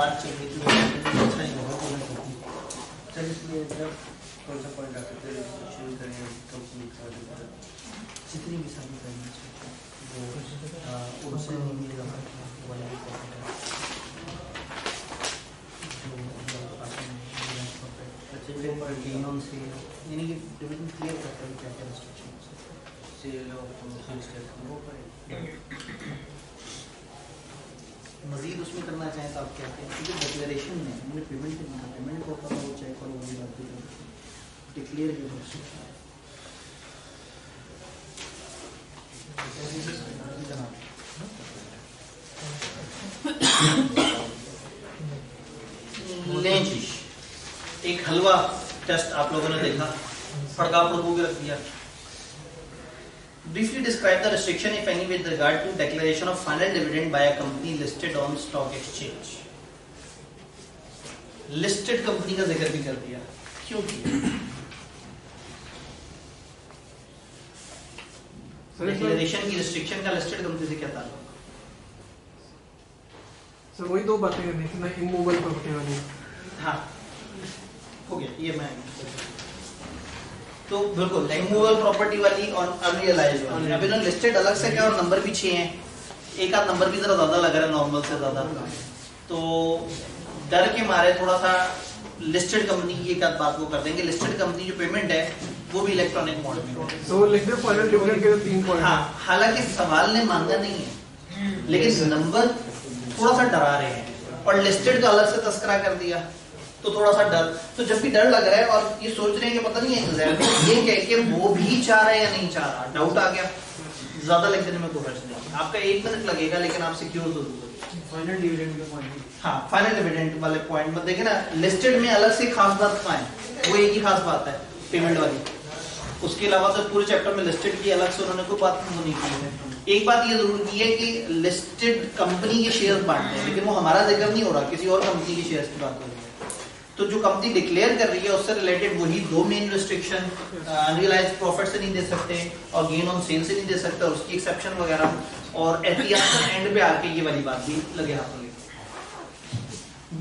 बात चल रही थी अच्छा नहीं होगा तो मैं कहती चल इसलिए जब कौन सा पॉइंट आते थे शुरू करेंगे कंपनी का जितनी भी सभी पेमेंट्स वो उनसे नहीं मिलेगा वाला भी प्रॉफिट है अच्छे पर गेन ऑन सेल यानी कि डिविडेंड क्लियर करता है क्या क्या रिस्ट्रिक्शन सेल और प्रमोशन वो करें मजीद उसमें करना चाहें तो आप क्या करें क्योंकि डिक्लेरेशन में हमने पेमेंट करना पेमेंट को पता वो चेक और वो भी बात डिक्लेयर भी हो सकता है एक हलवा टेस्ट आप लोगों ने देखा फड़का फड़कू के रख दिया Briefly describe the restriction, if any, with regard to declaration of final dividend by a company listed on stock exchange. Listed company का जिक्र भी कर दिया, क्यों किया? Declaration की restriction का listed company से क्या ताल्लुक? सर वही दो बातें करनी थी ना, इमूवेबल प्रॉपर्टी वाली। हाँ, हो गया ये मैं तो बिल्कुल इमूवेबल प्रॉपर्टी वाली और अनरियलाइज्ड वाली। अभी ना लिस्टेड अलग से क्या और नंबर भी 6 हैं, एक आध नंबर भी जरा ज्यादा लग रहा है नॉर्मल से ज्यादा, तो डर के मारे थोड़ा सा लिस्टेड कंपनी की एक आध बात को कर देंगे। लिस्टेड कंपनी जो पेमेंट है वो भी इलेक्ट्रॉनिक मोड में है। तो लिस्टेड फाइनल डिविडेंड के 3 पॉइंट। हाँ, हालांकि सवाल ने मांगा नहीं है लेकिन नंबर थोड़ा सा डरा रहे हैं और लिस्टेड का अलग से तस्करा कर दिया तो थोड़ा सा डर। तो जब भी डर लग रहा है और ये सोच रहे हैं कि पता नहीं है एग्जाम में ये कह के वो भी चाह रहा है या नहीं चाह रहा, डाउट आ गया, ज्यादा लिख देने में कोई हर्ज नहीं, आपका 1 मिनट लगेगा लेकिन आप सिक्योर जरूर। फाइनल डिविडेंड के पॉइंट, हाँ फाइनल डिविडेंड वाले पॉइंट में देखे ना, लिस्टेड में अलग से खास बात कहाँ है, वो एक ही खास बात है पेमेंट वाली, उसके अलावा तो पूरे चैप्टर में लिस्टेड की अलग से उन्होंने कोई बात नहीं की है। एक बात ये जरूर की है कि लिस्टेड कंपनी के शेयर बांटते हैं लेकिन वो हमारा जिक्र नहीं हो रहा, किसी और कंपनी के शेयर्स की बात हो रही है। तो जो कंपनी डिक्लेयर कर रही है उससे रिलेटेड वही 2 मेन रिस्ट्रिक्शन, अनरियलाइज्ड प्रॉफिट से नहीं दे सकते और गेन ऑन सेल से नहीं दे सकते, उसकी एक्सेप्शन वगैरह, और एहतियात एंड पे आके ये वाली बात भी लगे हाथ लगे।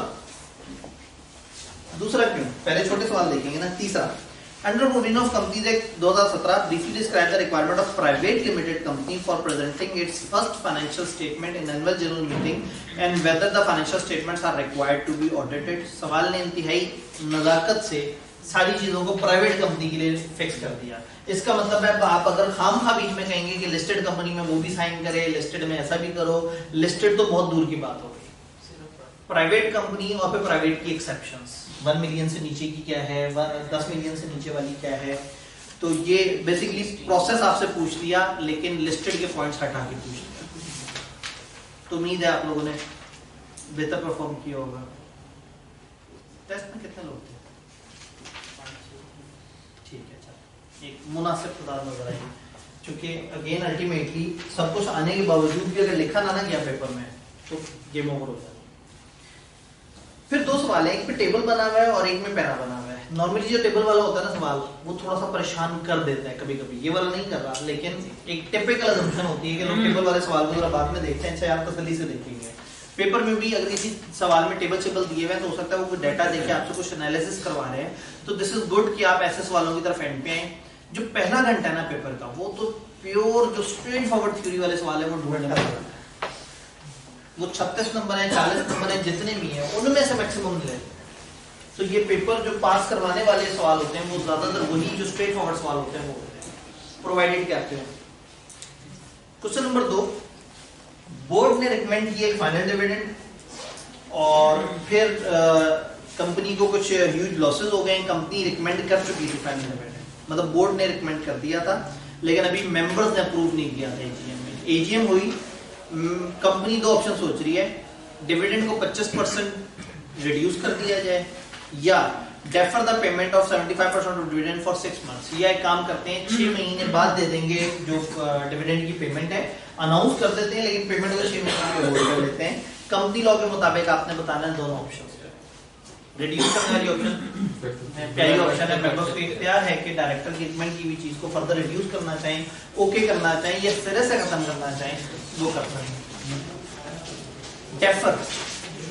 दूसरा क्यों, पहले छोटे सवाल देखेंगे ना। तीसरा, under provision of companies act 2017 briefly describe the requirement of private limited company for presenting its first financial statement in annual general meeting and whether the financial statements are required to be audited। सवाल ने इंतहाई नजाकत से सारी चीजों को private company के लिए fix कर दिया। इसका मतलब है आप अगर खामखा बीच में कहेंगे कि लिस्टेड कंपनी में वो भी साइन करे, लिस्टेड में ऐसा भी करो, लिस्टेड तो बहुत दूर की बात हो गई, प्राइवेट कंपनी और फिर प्राइवेट की एक्सेप्शंस, 1 मिलियन से नीचे की क्या है, 10 मिलियन से नीचे वाली क्या है, तो ये बेसिकली प्रोसेस आपसे पूछ लिया लेकिन लिस्टेड के पॉइंट्स हटा के पूछ लिया। तो उम्मीद है आप लोगों ने बेहतर परफॉर्म किया होगा। टेस्ट में कितने लोग थे? ठीक है, चलो एक मुनासिब तादाद नजर आई, क्योंकि अगेन अल्टीमेटली सब कुछ आने के बावजूद भी अगर लिखा ना गया पेपर में तो गेम ओवर हो जाता है। फिर 2 सवाल है, एक पे टेबल बना हुआ है और एक में पैरा बना हुआ है। नॉर्मली जो टेबल वाला होता है ना सवाल, वो थोड़ा सा परेशान कर देता है कभी कभी, ये वाला नहीं कर रहा, लेकिन एक टिपिकल असम्पशन होती है कि लोग टेबल वाले सवाल को जरा बाद में देखते हैं, इनसे आप तसल्ली से देखेंगे। पेपर में भी अगर किसी सवाल में टेबल शेबल दिए हुए हैं तो हो सकता है वो कोई डाटा देके आपसे कुछ एनालिसिस करवा रहे हैं, तो दिस इज गुड कि आप ऐसे सवालों की तरफ एंड पे आए। जो पहला घंटा है ना पेपर का, वो तो प्योर जो स्ट्रेट फॉरवर्ड थ्योरी वाले सवाल है वो ढूंढने का है। वो 36 नंबर है, 40 नंबर है, जितने भी हैं उनमें से मैक्सिमम ले। तो ये पेपर जो पास करवाने वाले सवाल होते हैं वो ज्यादातर वही जो स्ट्रेट फॉरवर्ड सवाल होते हैं वो होते हैं प्रोवाइडेड क्या हैं। क्वेश्चन नंबर 2, बोर्ड ने रिकमेंड किया एक फाइनल डिविडेंड और फिर कंपनी को कुछ ह्यूज लॉसेस हो गए, कंपनी रिकमेंड कर चुकी थी फाइनल डिविडेंड, मतलब बोर्ड ने रिकमेंड कर दिया था लेकिन अभी मेंबर्स ने अप्रूव नहीं किया था एजीएम में। एजीएम हुई, कंपनी 2 ऑप्शन सोच रही है, डिविडेंड को 25% रिड्यूस कर दिया जाए या defer the payment of 75% of dividend for 6 months, या एक काम करते हैं 6 महीने बाद दे देंगे जो डिविडेंड की पेमेंट है, अनाउंस कर देते हैं लेकिन पेमेंट को 6 महीने के होल्ड कर लेते हैं। कंपनी लॉ के मुताबिक आपने बताना है दोनों ऑप्शन, रिड्यूस करने वाली ऑप्शन पहली ऑप्शन है, मेंबर्स को इख्तियार है कि डायरेक्टर की रिकमेंड की हुई चीज को फर्दर रिड्यूस करना चाहें, ओके करना चाहें या सिरे से खत्म करना चाहें, वो कर सकते हैं। डेफर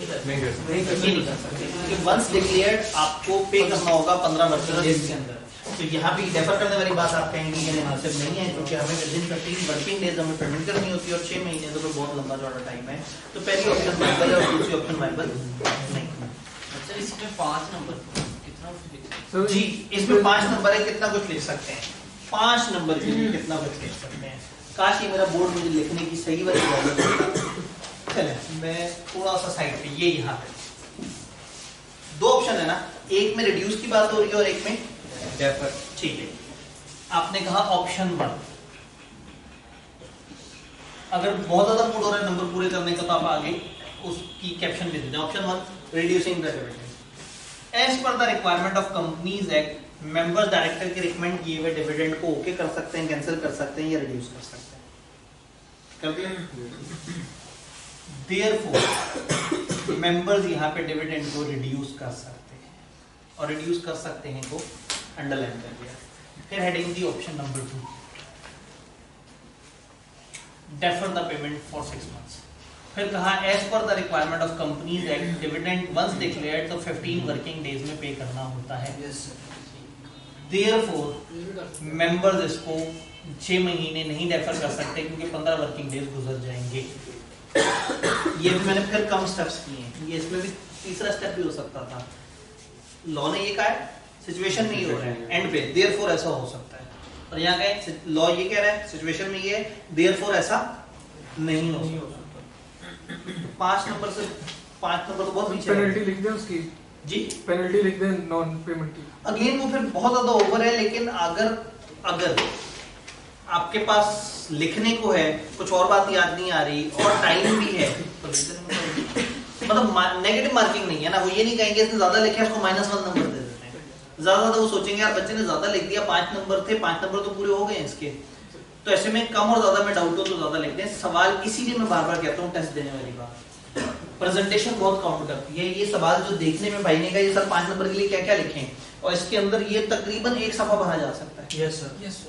नहीं कर सकते। ये नहीं कर सकते क्योंकि वंस डिक्लेयर्ड आपको पे करना होगा 15 वर्किंग डेज के अंदर। तो यहाँ भी डेफर करने वाली बात आप कहेंगे ये मुनासिब नहीं है क्योंकि हमें विद इन 15 वर्किंग डेज हमें पेमेंट करनी होती है और 6 महीने तो बहुत लंबा चौड़ा टाइम है। तो पहली ऑप्शन वाइबल है और दूसरी ऑप्शन वाइबल नहीं। अच्छा इसमें 5 नंबर कितना सर जी इसमें 5 नंबर है, कितना कुछ लिख सकते हैं 5 नंबर के लिए कितना कुछ लिख सकते हैं। काश ये मेरा बोर्ड मुझे लिखने की सही वाली इजाजत देता। चले मैं थोड़ा सा साइड पे ये यहाँ पे 2 ऑप्शन है ना, एक में रिड्यूस की बात हो रही है और एक में डेफर। ठीक है आपने कहा ऑप्शन 1। अगर बहुत ज्यादा मूड हो रहा है नंबर पूरे करने का तो आप आगे उसकी कैप्शन दे देते हैं। Option 1 reducing the dividend as per the requirement of companies act members director के रिकमेंड किए हुए डिविडेंड को ओके कर सकते हैं, कैंसिल कर सकते हैं या रिड्यूस कर सकते हैं। कर दिया। देयरफॉर मेंबर्स यहाँ पे डिविडेंड को रिड्यूस कर सकते हैं और रिड्यूस कर सकते हैं को अंडरलाइन कर दिया। फिर हेडिंग दी option number 2 defer the payment for 6 months। फिर कहा as per the requirement of companies act dividend once declared तो 15 वर्किंग डेज में पे करना होता है। देयरफॉर मेंबर्स इसको 6 महीने नहीं डेफर कर सकते क्योंकि 15 वर्किंग डेज गुजर जाएंगे। ये भी मैंने फिर कम स्टेप्स किए हैं, ये इसमें भी तीसरा स्टेप भी हो सकता था। लॉ ने ये कहा है सिचुएशन में ये हो रहा है एंड पे देयरफॉर ऐसा हो सकता है और यहाँ का लॉ ये कह रहा है सिचुएशन में ये देयरफॉर ऐसा नहीं हो सकता। 5 नंबर से 5 नंबर तो बहुत पीछे पेनल्टी लिख दें उसकी, जी पेनल्टी लिख दें नॉन पेमेंट की। अगेन वो फिर बहुत ज्यादा ओवर है, लेकिन अगर आपके पास लिखने को है कुछ और बात याद नहीं आ रही और टाइम भी है तो मतलब नेगेटिव मार्किंग नहीं है ना, वो ये नहीं कहेंगे इसने ज्यादा लिखा है इसको -1 नंबर दे देते हैं। ज्यादा तो वो सोचेंगे यार बच्चे ने ज्यादा लिख दिया, 5 नंबर थे 5 नंबर तो पूरे हो गए इसके। तो ऐसे में कम और ज्यादा में डाउट हो तो ज्यादा लिखते हैं। सवाल इसीलिए मैं बार बार कहता हूँ टेस्ट देने वाली बात प्रेजेंटेशन बहुत काउंट करती है। ये सवाल जो देखने में भाई ने कहा ये सर 5 नंबर के लिए क्या क्या लिखें और इसके अंदर ये तकरीबन 1 सफा भरा जा सकता है। यस सर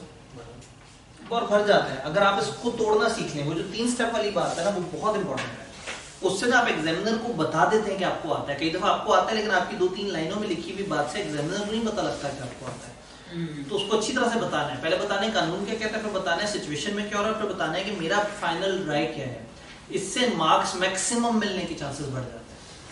और भर जाता है अगर आप इसको तोड़ना सीख लें। वो जो 3 स्टेप वाली बात है ना वो बहुत इंपॉर्टेंट है। उससे ना आप एग्जामिनर को बता देते हैं कि आपको आता है। कई दफा आपको आता है लेकिन आपकी 2-3 लाइनों में लिखी हुई बात से एग्जामिनर को नहीं पता लगता कि आपको आता है। तो उसको अच्छी तरह से बताना है। पहले बताना है कानून क्या कहता है, फिर बताना है सिचुएशन में क्या हो रहा है, फिर बताना है कि मेरा फाइनल राय क्या है। इससे मार्क्स मैक्सिमम मिलने के चांसेस बढ़ जाते हैं।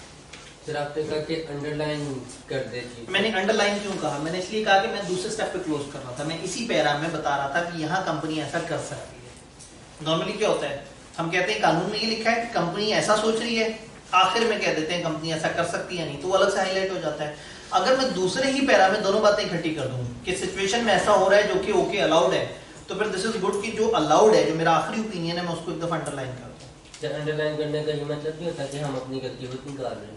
सर आपने कहा कि अंडरलाइन कर दीजिए। मैंने अंडरलाइन क्यों कहा, मैंने इसलिए कहा कि मैं दूसरे स्टेप पे क्लोज कर रहा था। मैं इसी पैरा में बता रहा था कि यहाँ कंपनी ऐसा कर सकती है। नॉर्मली क्या होता है हम कहते हैं कानून में ये लिखा है कि कंपनी ऐसा सोच रही है, आखिर में कह देते हैं कंपनी ऐसा कर सकती है नहीं, तो वो अलग से हाईलाइट हो जाता है। अगर मैं दूसरे ही पैरा में दोनों बातें इकट्ठी कर दूं कि सिचुएशन में ऐसा हो रहा है जो कि ओके अलाउड है, तो फिर दिस इज गुड कि जो अलाउड है, जो मेरा आखिरी ओपिनियन है, मैं उसको एक दफा अंडरलाइन कर दूं। अंडरलाइन करने का ये मतलब नहीं होता कि हम अपनी गलती खुद निकाल रहे हैं।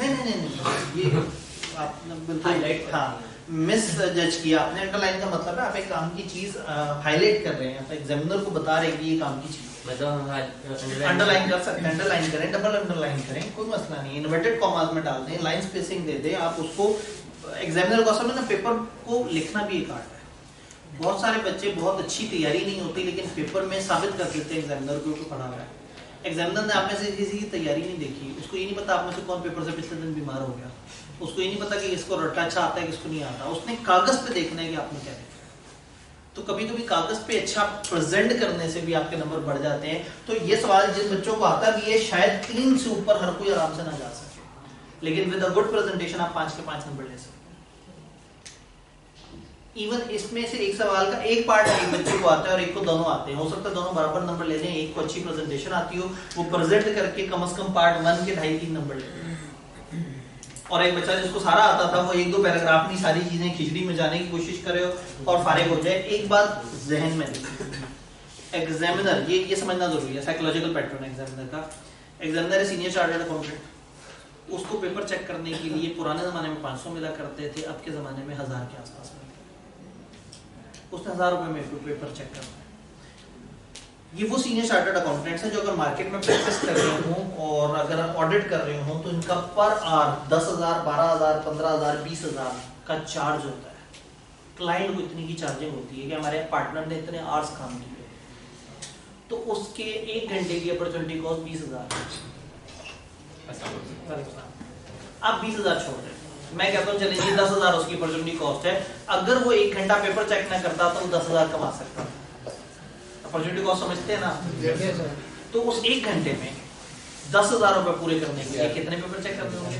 नहीं ये आपने बिल्कुल हाईलाइट हाँ मिस जज किया आपने। अंडरलाइन का मतलब है आप एक काम की चीज हाईलाइट कर रहे हैं, एग्जामिनर को बता रहे हैं कि ये काम की चीज है। मतलब अंडरलाइन कर सकते हैं, अंडरलाइन करें, डबल अंडरलाइन करें, कोई मसला नहीं। इन्वर्टेड कॉमास में डाल दें, लाइन स्पेसिंग दे दें, आप उसको एग्जामिनर को असल में ना पेपर को लिखना भी एक आर्ट है। बहुत सारे बच्चे बहुत अच्छी तैयारी नहीं होती लेकिन पेपर में साबित कर देते हैं एग्जामिनर को कि पढ़ा हुआ है। एग्जामिनर ने आप में से किसी की तैयारी नहीं देखी, उसको ये नहीं पता आप में से कौन पेपर से पिछले दिन बीमार हो गया, उसको ये नहीं पता कि इसको रट्टा अच्छा आता है किसको नहीं आता। उसने कागज पे देखना है कि आपने क्या देखा। तो कभी कभी कागज पे अच्छा प्रेजेंट करने से भी आपके नंबर बढ़ जाते हैं। तो ये सवाल जिन बच्चों को आता भी है शायद 3 से ऊपर हर कोई आराम से ना जा सके, लेकिन विद अ गुड प्रेजेंटेशन आप 5 के 5 नंबर ले सकते हैं। इवन इसमें से एक सवाल का एक पार्ट एक बच्चे को आता है और एक को दोनों आते हैं। हो सकता है दोनों बराबर नंबर ले लें, एक को अच्छी प्रेजेंटेशन आती हो, वो प्रेजेंट करके कम से कम पार्ट 1 के 2.5-3 नंबर ले, और एक बच्चा जिसको सारा आता था वो 1-2 पैराग्राफ में सारी चीजें खिचड़ी में जाने की कोशिश करे और फारिग हो जाए। एक बात जहन में रखिए, एग्जामिनर ये समझना जरूरी है, साइकोलॉजिकल पैटर्न एग्जामिनर का। एग्जामिनर है सीनियर चार्टर्ड अकाउंटेंट, उसको पेपर चेक करने के लिए पुराने जमाने में 500 मिला करते थे, अब के जमाने में 1000 के आसपास मिलते। उसने 1000 रुपए में पेपर चेक करना है। ये वो सीनियर चार्टर्ड अकाउंटेंट्स हैं जो अगर मार्केट में प्रैक्टिस कर रहे हों और अगर ऑडिट कर रहे हों तो इनका पर आवर 10,000, 12,000, 15,000, 20,000 का चार्ज होता है। क्लाइंट को इतनी की चार्जिंग होती है कि हमारे पार्टनर ने इतने आवर्स काम किए तो उसके 1 घंटे की अपॉर्चुनिटी कॉस्ट 20,000। आप 20,000 छोड़ रहे हैं, मैं कहता हूँ चलिए 10,000 उसकी अपॉर्चुनिटी कॉस्ट है। अगर वो 1 घंटा पेपर चेक ना करता तो वो 10,000 कमा सकता। अपॉर्चुनिटी कॉस्ट समझते हैं ना? तो उस 1 घंटे में 10,000 रुपए पूरे करने के लिए कितने पेपर चेक करने होंगे?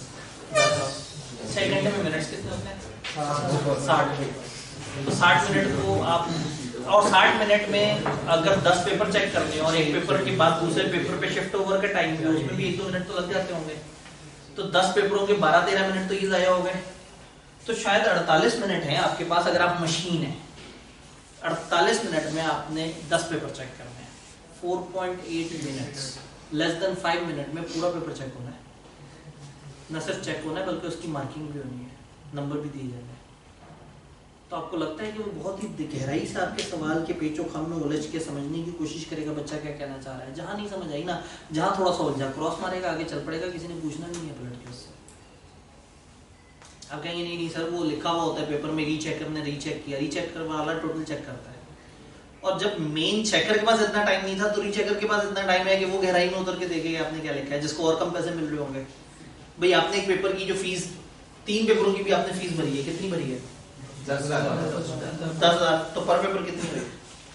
6 घंटे में मिनट्स कितने होते हैं? 60 पेपर। तो 60 मिनट को आप, और 60 मिनट में अगर 10 पेपर चेक करने और एक पेपर के बाद दूसरे पेपर पे शिफ्ट ओवर का टाइम भी उसमें भी 1-2 मिनट तो लग जाते होंगे। तो 10 पेपरों के 12-13 मिनट तो ये जाया हो गए। तो शायद 48 मिनट है आपके पास, अगर आप मशीन है 48 मिनट में आपने 10 पेपर चेक करने हैं। 4.8 मिनट्स, लेस देन 5 मिनट में पूरा पेपर चेक होना है। न सिर्फ चेक होना है बल्कि उसकी मार्किंग भी होनी है, नंबर भी दिए जाने हैं। तो आपको लगता है कि वो बहुत ही गहराई से आपके सवाल के पेचो खाम में उलझ के समझने की कोशिश करेगा बच्चा क्या कहना चाह रहा है। जहां नहीं समझ आई ना, जहां थोड़ा सा उलझा, क्रॉस मारेगा, आगे चल पड़ेगा, किसी ने पूछना नहीं है पलट के उससे। आप कहेंगे नहीं सर वो लिखा हुआ होता है पेपर में, रीचेकर ने रीचेक किया, रीचेक करने वाला टोटल चेक करता है। और जब मेन चेकर के पास इतना टाइम नहीं था तो रीचेकर के पास इतना टाइम है कि वो गहराई में उतर के देखेगा आपने क्या लिखा है, जिसको और कम पैसे मिल रहे होंगे। भाई आपने एक पेपर की जो फीस, 3 पेपरों की भी आपने फीस भरी है, कितनी भरी है? 10,000। तो पर पेपर कितनी हुई?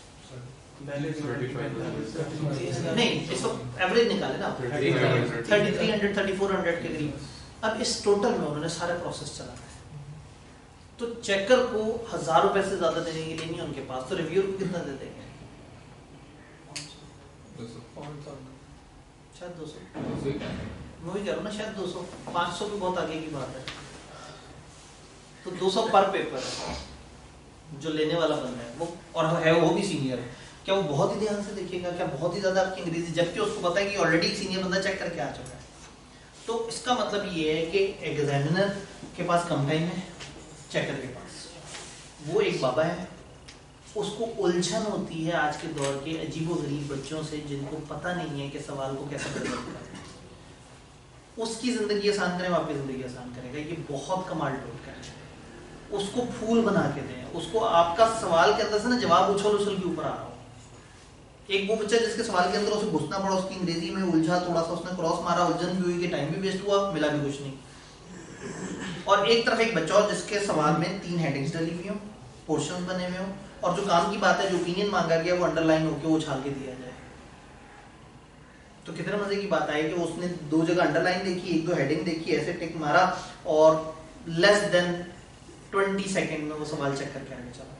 नहीं, इसको एवरेज निकाले ना, 3300 3400 के करीब। अब इस टोटल में उन्होंने सारा प्रोसेस चलाना है, तो चेकर को 1000 रुपए से ज्यादा देने के लिए नहीं उनके पास, तो रिव्यूअर को कितना दे देंगे? शायद 200। मैं वही कह रहा हूँ ना, शायद 200, 500 भी बहुत आगे की बात है। तो 200 पर पेपर जो लेने वाला बंदा है वो, और है वो भी सीनियर, क्या वो बहुत ही ध्यान से देखेगा? क्या बहुत ही ज्यादा आपकी अंग्रेजी, जबकि उसको पता है कि ऑलरेडी सीनियर बंदा चेक करके आ चुका है। तो इसका मतलब ये है कि एग्जामिनर के पास कम टाइम है, चेकर के पास वो एक बाबा है, उसको उलझन होती है आज के दौर के अजीबोगरीब बच्चों से जिनको पता नहीं है कि सवाल को कैसे डेवलप करना है। उसकी जिंदगी आसान करें, आपकी जिंदगी आसान करेगा। ये बहुत कमाल टोटका है। उसको फूल बना के दें, उसको आपका सवाल के अंदर से ना जवाब उछल उछल के ऊपर आ रहा हो। एक वो बच्चा जिसके सवाल के अंदर उसे घुसना पड़ा, उसकी अंग्रेजी में उलझा, थोड़ा सा उसने क्रॉस मारा, उलझन भी हुई, कि टाइम भी वेस्ट हुआ, मिला भी कुछ नहीं। और एक तरफ एक बच्चा और जिसके सवाल में 3 हेडिंग्स डली हुई हो, पोर्शंस बने हुए हो, और जो काम की बात है, जो ओपिनियन मांगा गया, वो अंडरलाइन होकर वो उछाल के दिया जाए। तो कितने मजे की बात आई कि उसने 2 जगह अंडरलाइन देखी, 1-2 हेडिंग देखी, ऐसे टिक मारा, और लेस देन 20 सेकेंड में वो सवाल चेक करके आगे चला।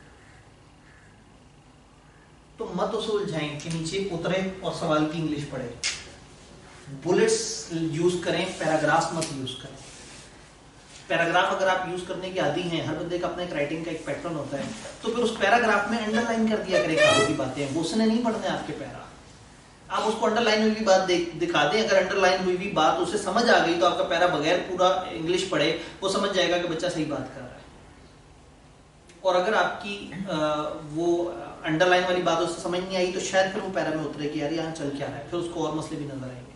तो मत उसे उलझाएं कि नीचे उतरे और सवाल की इंग्लिश पढ़े। बुलेट्स यूज करें, पैराग्राफ मत यूज करें। पैराग्राफ अगर आप यूज करने के आदी हैं, हर बंदे का अपना एक राइटिंग का एक पैटर्न होता है, तो फिर उस पैराग्राफ में अंडरलाइन कर दिया करें काम की बातें, वो उसने नहीं पढ़ने आपके पैरा। आप उसको अंडरलाइन हुई भी बात दिखा दें, अगर अंडरलाइन हुई भी बात उसे समझ आ गई तो आपका पैरा बगैर पूरा इंग्लिश पढ़े वो समझ जाएगा कि बच्चा सही बात कर रहा है। और अगर आपकी वो अंडरलाइन वाली बात उसे समझ नहीं आई तो शायद फिर वो पैरा में उतरे कि यार यहाँ चल क्या रहा है, फिर उसको और मसले भी नजर आएंगे।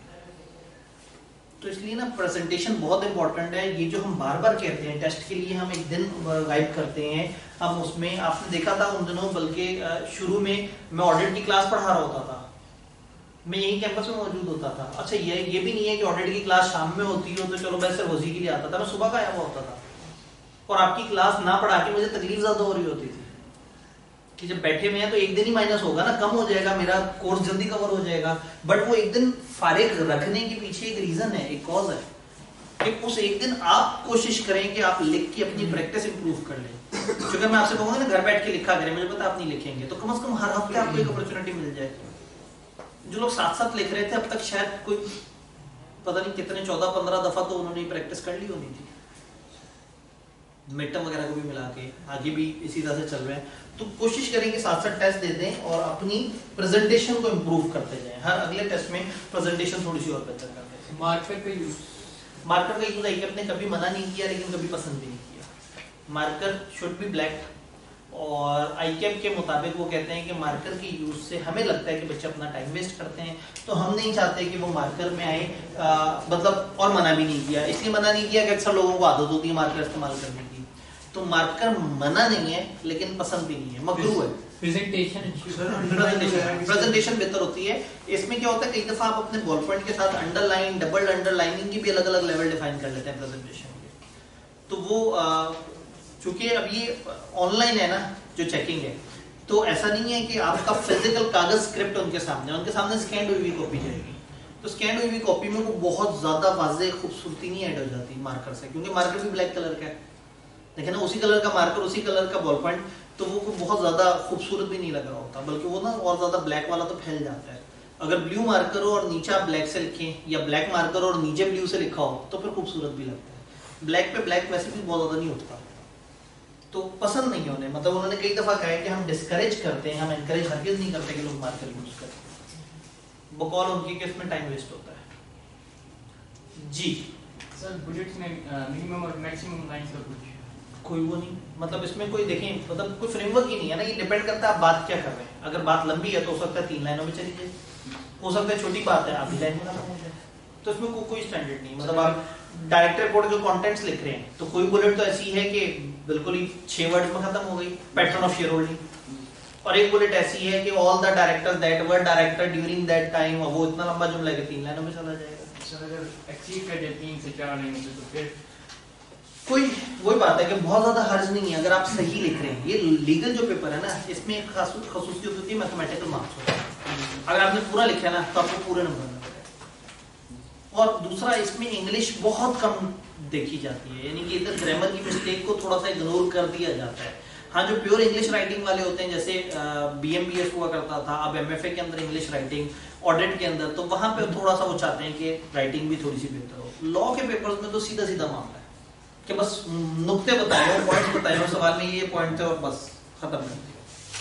तो इसलिए ना प्रेजेंटेशन बहुत इंपॉर्टेंट है। ये जो हम बार बार कहते हैं, टेस्ट के लिए हम एक दिन गाइड करते हैं, हम उसमें आपने देखा था उन दिनों, बल्कि शुरू में मैं ऑडिट की क्लास पढ़ा रहा होता था, मैं यही कैंपस में मौजूद होता था। अच्छा ये भी नहीं है कि ऑडिट की क्लास शाम में होती हो तो चलो मैं सिर्फ उसी के लिए आता था, मैं सुबह का आया हुआ होता था। और आपकी क्लास ना पढ़ा के मुझे तकलीफ ज्यादा हो रही होती थी कि जब बैठे हुए हैं तो एक दिन ही माइनस होगा ना, कम हो जाएगा, मेरा कोर्स जल्दी कवर हो जाएगा। बट वो एक दिन फारिग रखने के पीछे एक रीजन है, एक कॉज है कि उस एक दिन आप कोशिश करें कि आप लिख के अपनी प्रैक्टिस इंप्रूव कर लें। क्योंकि मैं आपसे कहूंगा ना घर बैठ के लिखा करें, मुझे पता आप नहीं लिखेंगे, तो कम से कम हर हफ्ते आपको एक अपॉर्चुनिटी मिल जाए। जो लोग साथ साथ लिख रहे थे अब तक शायद कोई पता नहीं कितने 14-15 दफा तो उन्होंने प्रैक्टिस कर ली होनी थी, मिड टर्म वगैरह को भी मिला के, आगे भी इसी तरह से चल रहे हैं। तो कोशिश करें कि साथ साथ टेस्ट दे दें और अपनी प्रेजेंटेशन को इम्प्रूव करते जाएं। हर अगले टेस्ट में प्रेजेंटेशन थोड़ी सी और बेहतर करते हैं। मार्कर का यूज आइए आपने कभी मना नहीं किया लेकिन कभी पसंद भी नहीं किया। मार्कर शुड बी ब्लैक, और आईकेएम के मुताबिक वो कहते हैं कि मार्कर के यूज से हमें लगता है कि बच्चे अपना टाइम वेस्ट करते हैं, तो हम नहीं चाहते कि वो मार्कर में आए। मतलब और मना भी नहीं किया, इसलिए मना नहीं किया कि अक्सर लोगों को आदत होती है मार्कर इस्तेमाल करने की। तो मार्कर मना नहीं है लेकिन पसंद भी नहीं है, मकरूह है। प्रेजेंटेशन बेहतर होती है। इसमें क्या होता है, कई दफा आप अपने बॉल पॉइंट के साथ अंडरलाइन, डबल अंडरलाइनिंग की भी अलग अलग लेवल डिफाइन कर लेते हैं प्रेजेंटेशन के। तो वो चूंकि अब ये ऑनलाइन है ना जो चेकिंग है, तो ऐसा नहीं है कि आपका फिजिकल कागज स्क्रिप्ट उनके सामने स्कैन हुई हुई कॉपी जाएगी। तो स्कैन हुई हुई कॉपी में वो बहुत ज्यादा वाज़ेह खूबसूरती नहीं ऐड हो जाती मार्कर से, क्योंकि मार्कर भी ब्लैक कलर का है, लेकिन उसी कलर का मार्कर, उसी कलर का बॉल पॉइंट, तो वो बहुत ज्यादा खूबसूरत भी नहीं लग रहा होता, बल्कि वो ना और ज्यादा ब्लैक वाला तो फैल जाता है। अगर ब्लू मार्कर हो और नीचे आप ब्लैक से लिखें, या ब्लैक मार्कर और नीचे ब्लू से लिखा हो, तो फिर खूबसूरत भी लगता है। ब्लैक पे ब्लैक वैसे भी बहुत ज्यादा नहीं उठता, तो पसंद नहीं है उन्हें। मतलब उन्होंने कई दफा कहा है कि हम डिस्करेज करते हैं, हम एनकरेज हरगिज नहीं करते कि लोग मार्कर यूज करें, बकौल उनकी कि इसमें टाइम वेस्ट होता है। जी सर बुलेट्स में मिनिमम और मैक्सिमम लाइंस का कुछ कोई वो नहीं, मतलब इसमें कोई देखें, मतलब कोई फ्रेमवर्क ही नहीं है ना, ये डिपेंड करता है आप बात क्या कर रहे हैं। अगर बात लंबी है तो हो सकता है 3 लाइनों में चली जाए, हो सकता है छोटी बात है आधी लाइन में खत्म हो जाए, तो इसमें कोई स्टैंडर्ड नहीं। मतलब आप डायरेक्टर रिपोर्ट के कंटेंट्स लिख रहे हैं, तो कोई बुलेट तो ऐसी है कि बिल्कुल ही 6 वर्ड में खत्म हो गई, पैटर्न ऑफ शेयर होल्डिंग, और एक बुलेट ऐसी है कि all the directors that were director during that time, वो इतना लंबा जुमला है कि 3 लाइनों में चला जाएगा। सर अगर एक्सीड कर जाए 3 से 4 लाइन से तो फिर कोई वही बात है कि बहुत ज्यादा हर्ज नहीं है अगर आप सही लिख रहे हैं। ये लीगल जो पेपर है ना, इसमें एक खसूसियत होती है मैथमेटिकल मार्क्स होता है। अगर आपने पूरा लिखा है ना तो आपको पूरे नंबर मिलेंगे। और दूसरा, इसमें इंग्लिश बहुत कम देखी जाती है, यानी कि इधर ग्रामर की मिस्टेक को थोड़ा सा इग्नोर कर दिया जाता है। हाँ, जो प्योर इंग्लिश राइटिंग वाले होते हैं, जैसे BMBS हुआ करता था, अब MFA के अंदर इंग्लिश राइटिंग, ऑडिट के अंदर, तो वहां पे थोड़ा सा वो चाहते हैं कि राइटिंग भी थोड़ी सी बेहतर हो। लॉ के पेपर्स में तो सीधा सीधा मामला है कि बस नुक्ते बताए हो, पॉइंट्स बताए हो, सवाल में ये पॉइंट थे और बस खत्म कर दिया।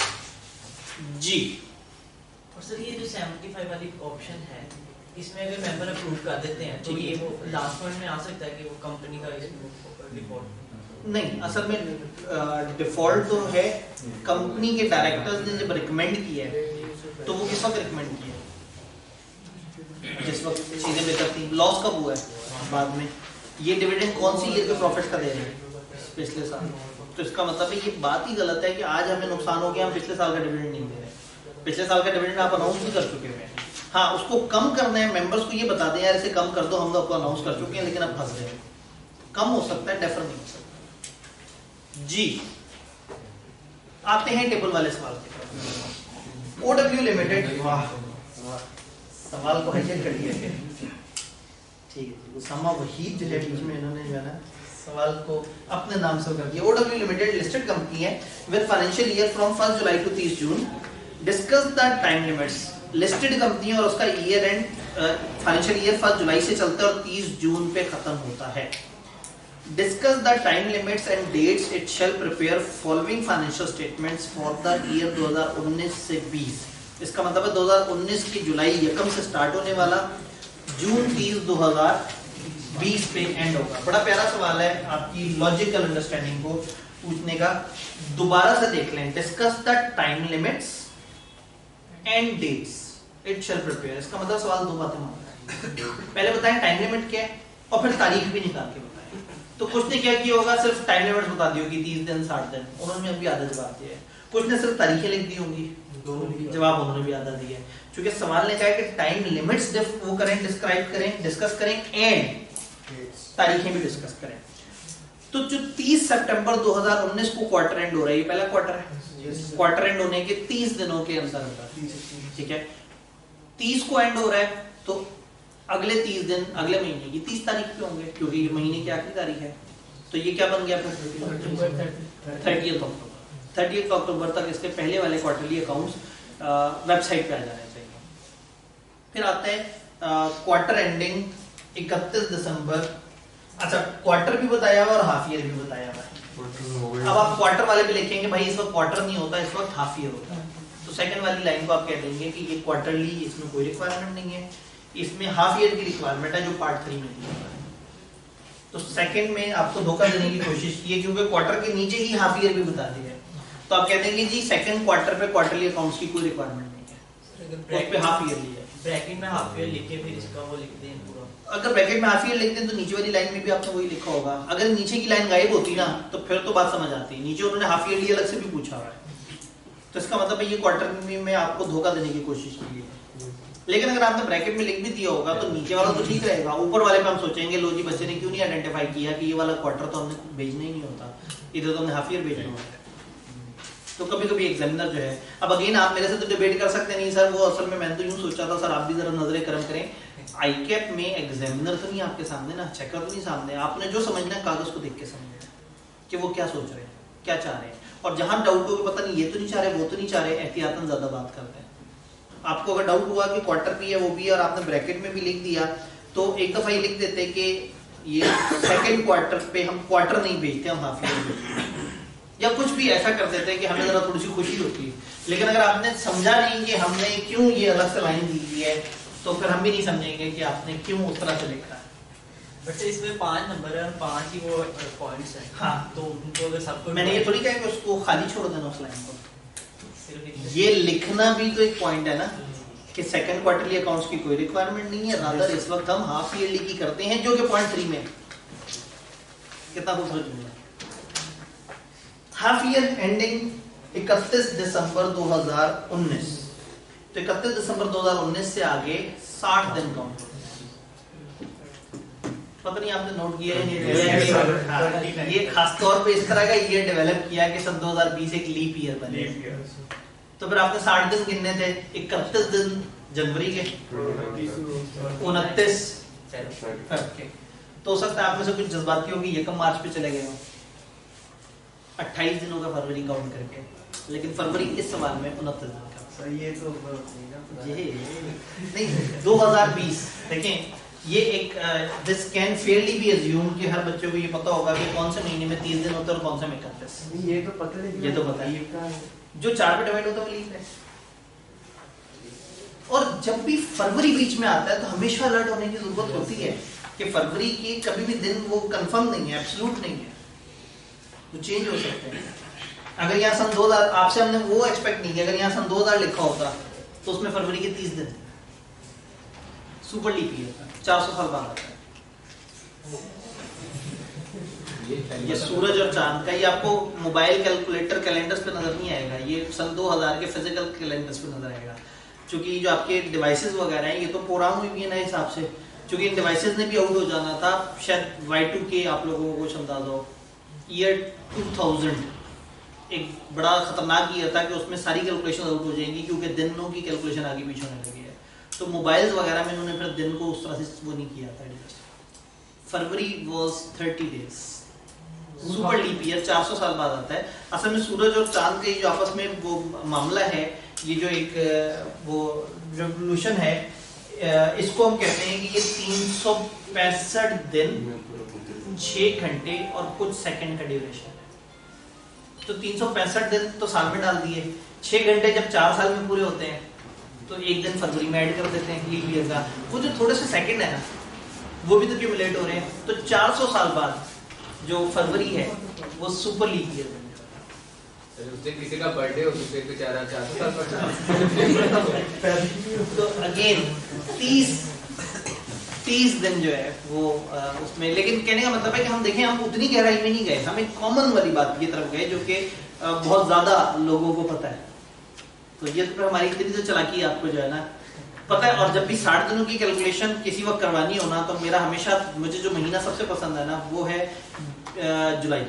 जी और सर ये जो 75 वाली ऑप्शन है, इसमें अगर मेंबर अप्रूव कर देते हैं तो ये वो लास्ट पॉइंट में आ सकता है कि वो कंपनी का रिपोर्ट नहीं, असल में डिफॉल्ट तो है कंपनी के डायरेक्टर्स ने जब रिकमेंड किया है, तो वो किस वक्त रिकमेंड किया है, जिस वक्त चीजें बेहतर थी। लॉस कब हुआ है? बाद में। ये डिविडेंड कौन सी ईयर के प्रॉफिट का दे रहे हैं? पिछले साल। तो इसका मतलब है ये बात ही गलत है कि आज हमें नुकसान हो गया, हम पिछले साल का डिविडेंड नहीं दे रहे। पिछले साल का डिविडेंड आप अनाउंस भी कर चुके हैं। हाँ, उसको कम करना है, मेंबर्स को ये बता दें यार इसे कम कर दो, हम तो आपको अनाउंस कर चुके हैं, लेकिन अब फंस गए। कम हो सकता है, डेफर नहीं हो सकता। जी आते हैं टेबल वाले सवाल के तरफ। OW लिमिटेड, वाह सवाल को हाईलाइट कर दिया गया। ठीक है, उसामा वहीद जो है बीच में इन्होंने जो है ना सवाल को अपने नाम से कर दिया। OW लिमिटेड लिस्टेड कंपनी है with financial year from 1 July to 30 June. Discuss the time limits. Listed company और उसका ईयर एंड फाइनेंशियल ईयर 1 जुलाई से चलता है और 30 जून पे खत्म होता है। Discuss the time limits and dates it shall prepare following financial statements for the year 2019 से 20। इसका मतलब है 2019 की जुलाई 1 से स्टार्ट होने वाला, जून 30 2020 पे एंड होगा। बड़ा प्यारा सवाल है, आपकी लॉजिकल अंडरस्टैंडिंग को पूछने का। दोबारा से देख लें। Discuss the time limits and dates it shall prepare। इसका मतलब सवाल 2 बातें मांग रहा है। पहले बताएं टाइम लिमिट क्या है और फिर तारीख भी निकाल के बताएं। तो कुछ ने क्या किया होगा, सिर्फ टाइम लिमिट्स बता दी होगी 30 दिन 60 दिन, उन्होंने अभी आधा जवाब दिया है। कुछ ने सिर्फ तारीखें लिख दी होंगी, जवाब उन्होंने भी आधा दिया है। क्योंकि सवाल ने कहा है कि टाइम लिमिट्स वो करें, डिस्क्राइब करें, डिस्कस करें एंड तारीखें भी डिस्कस करें। तो जो 30 सितंबर 2019 को क्वार्टर एंड हो रहा है, ये पहला क्वार्टर है, क्वार्टर एंड होने के 30 दिनों के अंदर, ठीक है, 30 को एंड हो रहा है, तो अगले 30 दिन अगले महीने की 30 तारीख पे होंगे, क्योंकि ये महीने की आखिरी तारीख है। तो ये क्या बन गया फिर 30 अक्टूबर तक इसके पहले वाले क्वार्टरली अकाउंट्स वेबसाइट पे आ जाने चाहिए। फिर आते हैं क्वार्टर एंडिंग 31 दिसंबर। अच्छा, क्वार्टर भी बताया हुआ और हाफ ईयर भी बताया हुआ है। अब आप क्वार्टर वाले पे लिखेंगे भाई इस वक्त क्वार्टर नहीं होता, इस वक्त हाफ ईयर होता है, तो सेकंड वाली लाइन को आप कह देंगे कि ये क्वार्टरली, इसमें कोई रिक्वायरमेंट नहीं है, इसमें हाफ ईयर की रिक्वायरमेंट है जो पार्ट 3 में दिया हुआ है। तो सेकंड में आपको धोखा देने की कोशिश की है, क्योंकि क्वार्टर के नीचे ही हाफ ईयर भी बता दिया है, तो आप कह देंगे जी सेकंड क्वार्टर पे क्वार्टरली अकाउंट्स की कोई रिक्वायरमेंट नहीं है, उस पे हाफ ईयरली है। ब्रैकेट में हाफ ईयर लिख के फिर इसका वो लिख दें पूरा। अगर ब्रैकेट में हाफ ईयर लिखते हैं तो नीचे वाली लाइन में भी आपने वही लिखा होगा। अगर नीचे की लाइन गायब होती ना तो फिर तो बात समझ आती है। नीचे उन्होंने हाफ ईयरली अलग से भी पूछा हुआ है, तो इसका मतलब है ये क्वार्टर में आपको धोखा देने की कोशिश की है। लेकिन अगर आपने ब्रैकेट में लिख भी दिया होगा तो नीचे वाला तो ठीक रहेगा, ऊपर वाले पे हम सोचेंगे लो जी बच्चे ने क्यों नहीं आइडेंटिफाई किया कि ये वाला क्वार्टर तो हमने भेजना ही नहीं होता, इधर तो हमने हाफ ईयर भेजना होता है। तो कभी कभी एग्जामिनर जो है, अब अगेन आप मेरे से तो डिबेट कर सकते नहीं सर, वो असल में मैंने तो यूं सोचा था सर, आप भी जरा नजरें करम करें। आईकैप में एग्जामिनर तो नहीं आपके सामने ना, चेकर तो नहीं सामने, आपने जो समझना है कागज को देख के समझना कि वो क्या सोच रहे हैं, क्या चाह रहे हैं। और जहां डाउट हो पता नहीं ये तो नहीं चाह रहे, वो तो नहीं चाह रहे, एहतियातन ज्यादा बात करते हैं। आपको अगर डाउट हुआ कि क्वार्टर भी है वो भी है और आपने ब्रैकेट में भी लिख दिया, तो एक दफा ये लिख देते कि ये सेकंड क्वार्टर पे हम क्वार्टर नहीं भेजते, हम हाफ ईयर भेजते हैं, या कुछ भी ऐसा कर देते हैं कि हमें जरा थोड़ी सी खुशी होती है। लेकिन अगर आपने समझा नहीं कि हमने क्यों ये अलग से लाइन दी है, तो फिर हम भी नहीं समझेंगे कि आपने क्यों उस तरह से लिखा है। बट इसमें 5 नंबर है और 5 ही वो पॉइंट्स हैं। हाँ, तो उनको अगर सबको मैंने ये थोड़ी कहा कि उसको खाली छोड़ देना उस लाइन को, सिर्फ ये लिखना भी तो एक पॉइंट है ना कि सेकंड क्वार्टरली अकाउंट्स की कोई रिक्वायरमेंट नहीं है, रादर इस वक्त हम हाफ ईयरली की करते हैं, जो कि पॉइंट 3 में कितना खूबसूरत जुमला। हाफ ईयर एंडिंग 31 दिसंबर 2019, तो 31 दिसंबर 2019 से आगे 60 दिन काउंट होते हैं। पता नहीं आपने नोट किया है ये खास तौर पे इस तरह का ईयर डेवलप किया कि सन 2020 एक लीप ईयर बने, तो फिर आपने 60 दिन गिनने थे, 31 दिन जनवरी के, 29 फरवरी के, तो हो सकता है आप में से कुछ जज्बाती होगी ये कम मार्च पे चले गए हो, 28 दिनों का फरवरी काउंट करके, लेकिन फरवरी इस सवाल में 29 दिन का। ये तो ये नहीं 2020 देखें, ये एक this can fairly be assume कि हर बच्चे को ये पता होगा कि कौन से महीने में 30 दिन होते हैं और कौन से में 31। ये तो पता नहीं, ये तो पता है जो 4 पे डिवाइड होता है वो लीप है। और जब भी फरवरी बीच में आता है तो हमेशा अलर्ट होने की जरूरत होती है कि फरवरी की कभी भी दिन वो कंफर्म नहीं है, एब्सोल्यूट नहीं है, वो चेंज हो सकते हैं। अगर यहाँ सन 2000 आपसे हमने वो एक्सपेक्ट नहीं किया, अगर यहाँ सन 2000 लिखा होता तो उसमें फरवरी के 30 दिन सुपर लीप ईयर था, 400 साल बाद आता है। ये सूरज और चांद का, ये आपको मोबाइल कैलकुलेटर कैलेंडर्स पे नजर नहीं आएगा, ये सन 2000 के फिजिकल कैलेंडर्स पे नजर आएगा। क्योंकि जो आपके डिवाइसेस वगैरह हैं ये तो प्रोग्राम हुई भी है ना हिसाब से, क्योंकि इन डिवाइसेस ने भी आउट हो जाना था, शायद Y2K आप लोगों को कुछ अंदाजा हो, ईयर 2000 एक बड़ा खतरनाक ईयर था कि उसमें सारी कैलकुलेशन आउट हो जाएंगी क्योंकि दिनों की कैलकुलेशन आगे पीछे होने लगी है। तो मोबाइल्स वगैरह में उन्होंने फिर दिन को उस तरह से वो नहीं किया था। February was 30 days, super leap year 400 साल बाद आता है। असल में सूरज और चांद के जो आपस में वो मामला है, ये जो एक वो रेवोल्यूशन है, इसको हम कहते हैं कि ये 365 दिन 6 घंटे और कुछ सेकंड का ड्यूरेशन है। तो 365 दिन तो साल में डाल दिए, 6 घंटे जब 4 साल में पूरे होते हैं तो एक दिन फरवरी में ऐड कर देते हैं लीप ईयर का। वो जो थोड़े से सेकंड है ना वो भी तो क्यूमुलेट हो रहे हैं, तो 400 साल बाद जो फरवरी है वो सुपर लीप ईयर बनेगा। उससे किसी का बर्थडे हो दूसरे पे 400 साल पर तो अगेन 30 दिन जो है वो उसमें, लेकिन कहने का मतलब है कि हम देखें हम उतनी गहराई में नहीं गए, हम एक कॉमन वाली बात की तरफ गए जो कि बहुत ज्यादा लोगों को पता है। तो ये तो हमारी इतनी तो चालाकी आपको जो है ना पता है। और जब भी 60 दिनों की कैलकुलेशन किसी वक्त करवानी हो ना, तो मेरा हमेशा मुझे जो महीना सबसे पसंद है ना वो है जुलाई,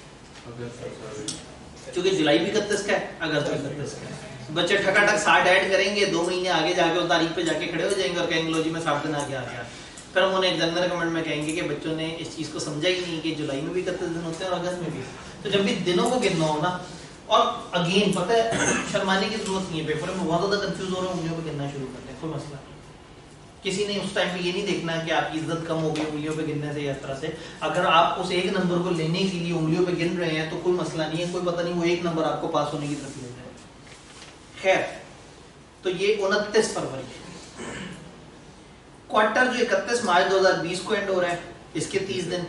क्योंकि जुलाई भी 31 का है, अगस्त भी 31 का है। बच्चे ठकाठक 60 ऐड करेंगे, 2 महीने आगे जाके उस तारीख पे जाके खड़े हो जाएंगे और कहेंगे लो जी मैं 60 दिन आगे आ गया। फिर हम उन्हें एग्जामिनर कमेंट में कहेंगे कि बच्चों ने इस चीज को समझा ही नहीं कि जुलाई में भी 31 दिन होते हैं और अगस्त में भी। तो जब भी दिनों को गिनना हो ना, और अगेन पता है शर्माने की जरूरत नहीं है, पेपर में बहुत ज्यादा कंफ्यूज हो रहे हैं, उंगलियों पे गिनना शुरू कर दें, कोई मसला नहीं। किसी ने उस टाइम पे ये नहीं देखना कि आपकी इज्जत कम हो गई उंगलियों पे गिनने से या इस तरह से। अगर आप उस एक नंबर को लेने के लिए उंगलियों पे गिन रहे हैं तो कोई मसला नहीं है, कोई पता नहीं वो एक नंबर आपको पास होने की तरफ ले जाए। खैर, तो ये 29 फरवरी क्वार्टर जो 31 मार्च 2020 को एंड हो रहा है, इसके 30 दिन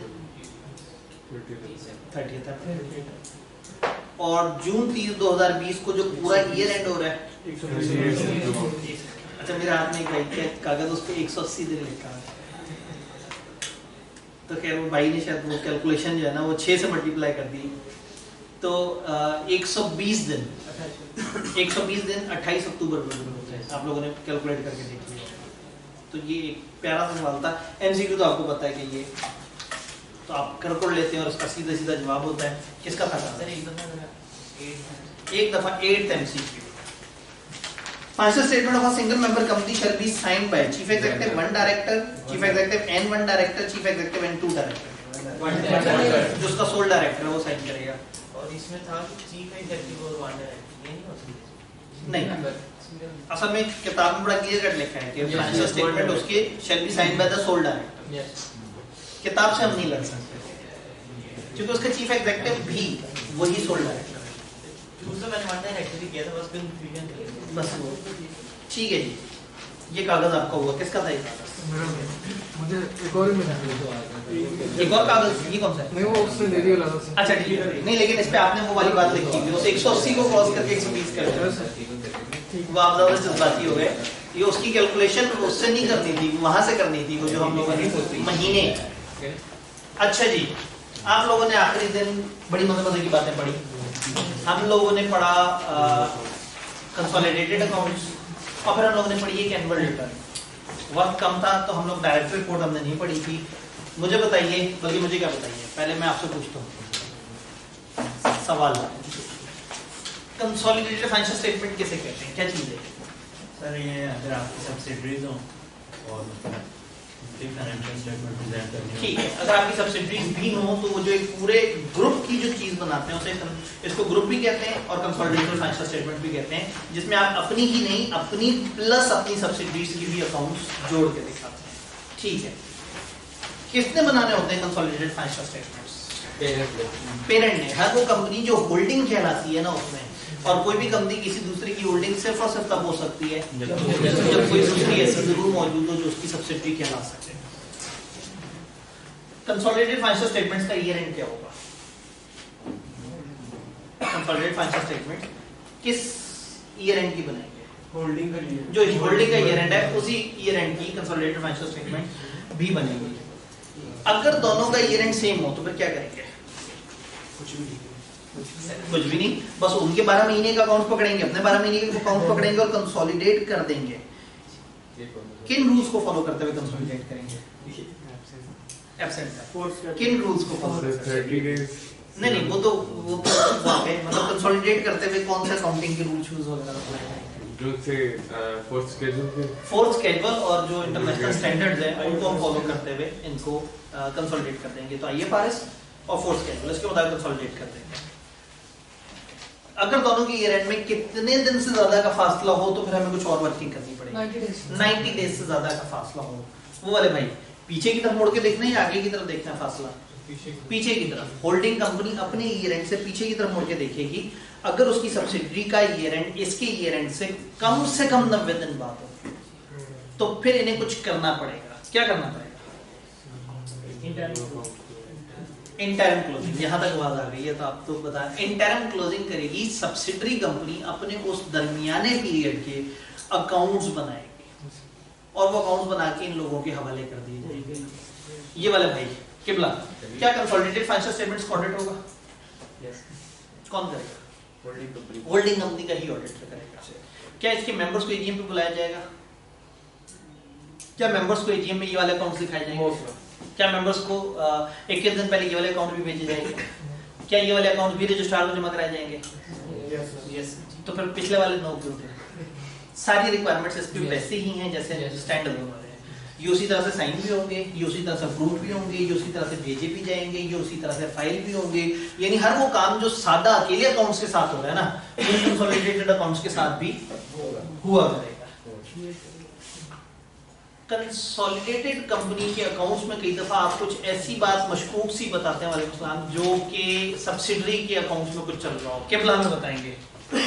30 और जून 30 2020 को जो पूरा ईयर एंड हो रहा है, अच्छा मेरे हाथ में एक कागज उस पर 180 दिन लिखा है। तो खैर वो भाई ने शायद वो कैलकुलेशन जो है ना वो 6 से मल्टीप्लाई कर दी, तो 120 दिन 120 दिन 28 अक्टूबर को शुरू होता है, आप लोगों ने कैलकुलेट करके देख लिया। तो ये एक प्यारा सा सवाल था। एमसीक्यू तो आपको पता है कि ये तो आप कर लेते हैं और उसका सीधा सीधा जवाब होता है। किसका था सर एक दफा 8th MCQ. Financial statement of a single member company shall be signed by chief executive 1 director, chief executive and 1 director, chief executive and 2 director. जो उसका सोल डायरेक्टर है वो साइन करेगा। और इसमें था कि चीफ एग्जीक्यूटिव और 1 डायरेक्टर, ये नहीं हो सकता। नहीं, असल में किताब में बड़ा क्लियर कट लिखा है कि फाइनेंशियल स्टेटमेंट उसके shall be signed by the sole director. किताब से हम नहीं लग सकते क्योंकि उसका चीफ एग्जीक्यूटिव भी वही सोल डायरेक्टर है। दूसरा मैंने 1 डायरेक्टर ही किया था, बस कंफ्यूजन थी। बस वो ठीक है जी। ये कागज आपका हुआ, किसका था ये कागज? मेरा मुझे एक और ही मिला। एक और कागज, ये कौन सा है? नहीं वो उसने दे दिया लगा। अच्छा ठीक है, नहीं लेकिन इस पे आपने वो वाली बात लिखी थी, उसे 180 को क्रॉस करके 120 कर दिया। वो आप ज्यादा जज्बाती हो गए। ये उसकी कैलकुलेशन उससे नहीं करनी थी, वहां से करनी थी, वो जो हम लोगों ने महीने। अच्छा जी, आप लोगों ने आखिरी दिन बड़ी मजे की बातें पढ़ी। हम लोगों ने पढ़ा कंसोलिडेटेड अकाउंट्स और फिर हम लोगों ने पढ़ी एक एनुअल रिटर्न। वक्त कम था तो हम लोग डायरेक्ट रिपोर्ट हमने नहीं पढ़ी थी। मुझे बताइए, बल्कि मुझे क्या बताइए, पहले मैं आपसे पूछता हूँ सवाल, कंसोलिडेटेड फाइनेंशियल स्टेटमेंट किसे कहते हैं, क्या चीज है? सर ये अगर आपकी सब्सिडरीज हो और फाइनेंशियल स्टेटमेंट प्रेजेंट करनी हो। ठीक है, अगर आपकी सब्सिडरीज भी हो तो वो जो एक पूरे ग्रुप की जो चीज बनाते हैं उसे इसको ग्रुप भी कहते हैं और कंसोलिडेटेड फाइनेंशियल स्टेटमेंट भी कहते हैं, जिसमें आप अपनी ही नहीं, अपनी प्लस अपनी सब्सिडरीज की भी अकाउंट्स जोड़ के दिखाते हैं। ठीक है, किसने बनाने होते हैं कंसोलिडेटेड फाइनेंशियल स्टेटमेंट्स? पेरेंट ने। हर वो कंपनी जो होल्डिंग कहलाती है ना उसमें, और कोई भी कंपनी किसी दूसरे की होल्डिंग सिर्फ और सिर्फ तब हो सकती है जब कोई दूसरी ऐसी जरूर मौजूद हो जो उसकी सब्सिडरी कहला सके। कंसोलिडेटेड फाइनेंशियल स्टेटमेंट्स का ईयर एंड क्या होगा? कंसोलिडेटेड फाइनेंशियल स्टेटमेंट किस ईयर एंड की बनाएंगे? होल्डिंग का लिए जो होल्डिंग का ईयर एंड है उसी ईयर एंड की कंसोलिडेटेड फाइनेंशियल स्टेटमेंट भी बनेगी। अगर दोनों का ईयर एंड सेम हो तो फिर क्या करेंगे? कुछ भी नहीं, बस उनके 12 महीने का अकाउंट पकड़ेंगे, अपने 12 महीने के अकाउंट पकड़ेंगे और कंसोलिडेट कर देंगे। किन रूल्स को फॉलो करते हुए कंसोलिडेट करेंगे? एब्सेंट है। किन रूल्स को फॉलो करते हुए? 30 डेज। नहीं, वो तो बात है, मतलब कंसोलिडेट करते हुए कौन सा अकाउंटिंग के रूल चूज वगैरह जो से फोर्थ स्केड्यूल के फोर्थ स्केड्यूल और जो इंटरनेशनल स्टैंडर्ड्स हैं उनको हम फॉलो करते हुए इनको कंसोलिडेट कर देंगे। तो IFRS और फोर्थ स्केड्यूल इसके मुताबिक कंसोलिडेट कर देंगे। अगर दोनों के ईयर एंड में कितने दिन से ज्यादा का फासला हो तो फिर हमें कुछ और वर्किंग करनी पड़ेगी। 90 डेज से ज्यादा का फासला हो। वो वाले भाई पीछे की तरफ मुड़ के देखना है या आगे की तरफ देखना है फासला? पीछे की तरफ। होल्डिंग कंपनी अपने ईयर एंड से पीछे की तरफ मुड़ के देखेगी। अगर उसकी सब्सिडरी का ईयर एंड इसके ईयर एंड से कम 90 दिन बाद हो तो फिर इन्हें कुछ करना पड़ेगा। क्या करना पड़ेगा? Interim closing. यहां तक बात आ गई है तो आप तो बता, इंटरम क्लोजिंग करेगी सब्सिडरी कंपनी, अपने उस दरमियाने पीरियड के अकाउंट्स बनाएगी और वो अकाउंट्स बना के इन लोगों के हवाले कर दिए जाएंगे। ये वाले भाई किबला, क्या कंसोलिडेटेड फाइनेंशियल स्टेटमेंट्स का ऑडिट होगा? कौन करेगा? होल्डिंग कंपनी का ही ऑडिट करेगा। क्या इसके मेंबर्स को एजीएम पे बुलाया जाएगा? क्या मेंबर्स को एजीएम में ये वाले अकाउंट्स दिखाए जाएंगे? क्या मेंबर्स को 21 दिन पहले ये वाले अकाउंट भी भेजे जाएंगे? क्या ये वाले अकाउंट भी रजिस्ट्रार को जमा कराए जाएंगे? यस। तो फिर पिछले वाले नो क्यों थे? सारी रिक्वायरमेंट्स इसके वैसे ही हैं जैसे स्टैंड अलोन वाले हैं। ये उसी तरह से साइन भी होंगे, ये उसी तरह से अप्रूव भी होंगे, ये उसी तरह से भेजे भी जाएंगे, ये उसी तरह से फाइल भी होंगे। यानी हर वो काम जो सादा अकेले अकाउंट्स के साथ हो रहा है ना, वो कंसोलिडेटेड अकाउंट्स के साथ भी हुआ करेगा। कंसोलिडेटेड कंपनी के अकाउंट्स में कई दफा आप कुछ ऐसी बात मशकूक सी बताते हैं वाले मुसलाम जो कि सब्सिडरी के अकाउंट्स में कुछ चल रहा हो। किबला में बताएंगे,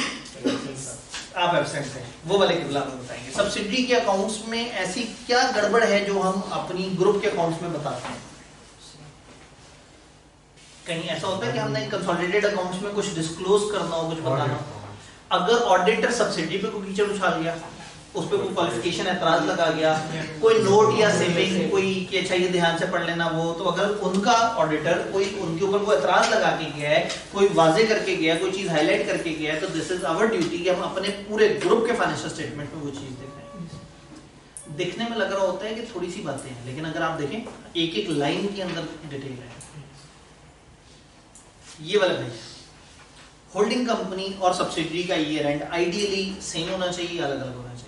आप एब्सेंट हैं, वो वाले किबला में बताएंगे। सब्सिडरी के अकाउंट्स में ऐसी क्या गड़बड़ है जो हम अपनी ग्रुप के अकाउंट्स में बताते हैं? कहीं ऐसा होता है कि हमने कंसोलिडेटेड अकाउंट्स में कुछ डिस्क्लोज करना हो, कुछ बताना हो। अगर ऑडिटर सब्सिडरी पे कोई कीचड़ उछाल गया उस पर कोई क्वालिफिकेशन एतराज लगा गया, कोई नोट या सेविंग कोई कि अच्छा ये ध्यान से पढ़ लेना वो, तो अगर उनका ऑडिटर कोई उनके ऊपर कोई एतराज लगा के गया है, कोई वाजे करके गया है, कोई चीज हाईलाइट करके गया है, तो दिस इज आवर ड्यूटी कि हम अपने पूरे ग्रुप के फाइनेंशियल स्टेटमेंट में वो चीज देखें। दिखने में लग रहा होता है कि थोड़ी सी बातें हैं, लेकिन अगर आप देखें एक एक लाइन के अंदर डिटेल है। ये वाला भाई होल्डिंग कंपनी और सब्सिडरी का ईयर एंड आइडियली सेम होना चाहिए, अलग अलग होना चाहिए?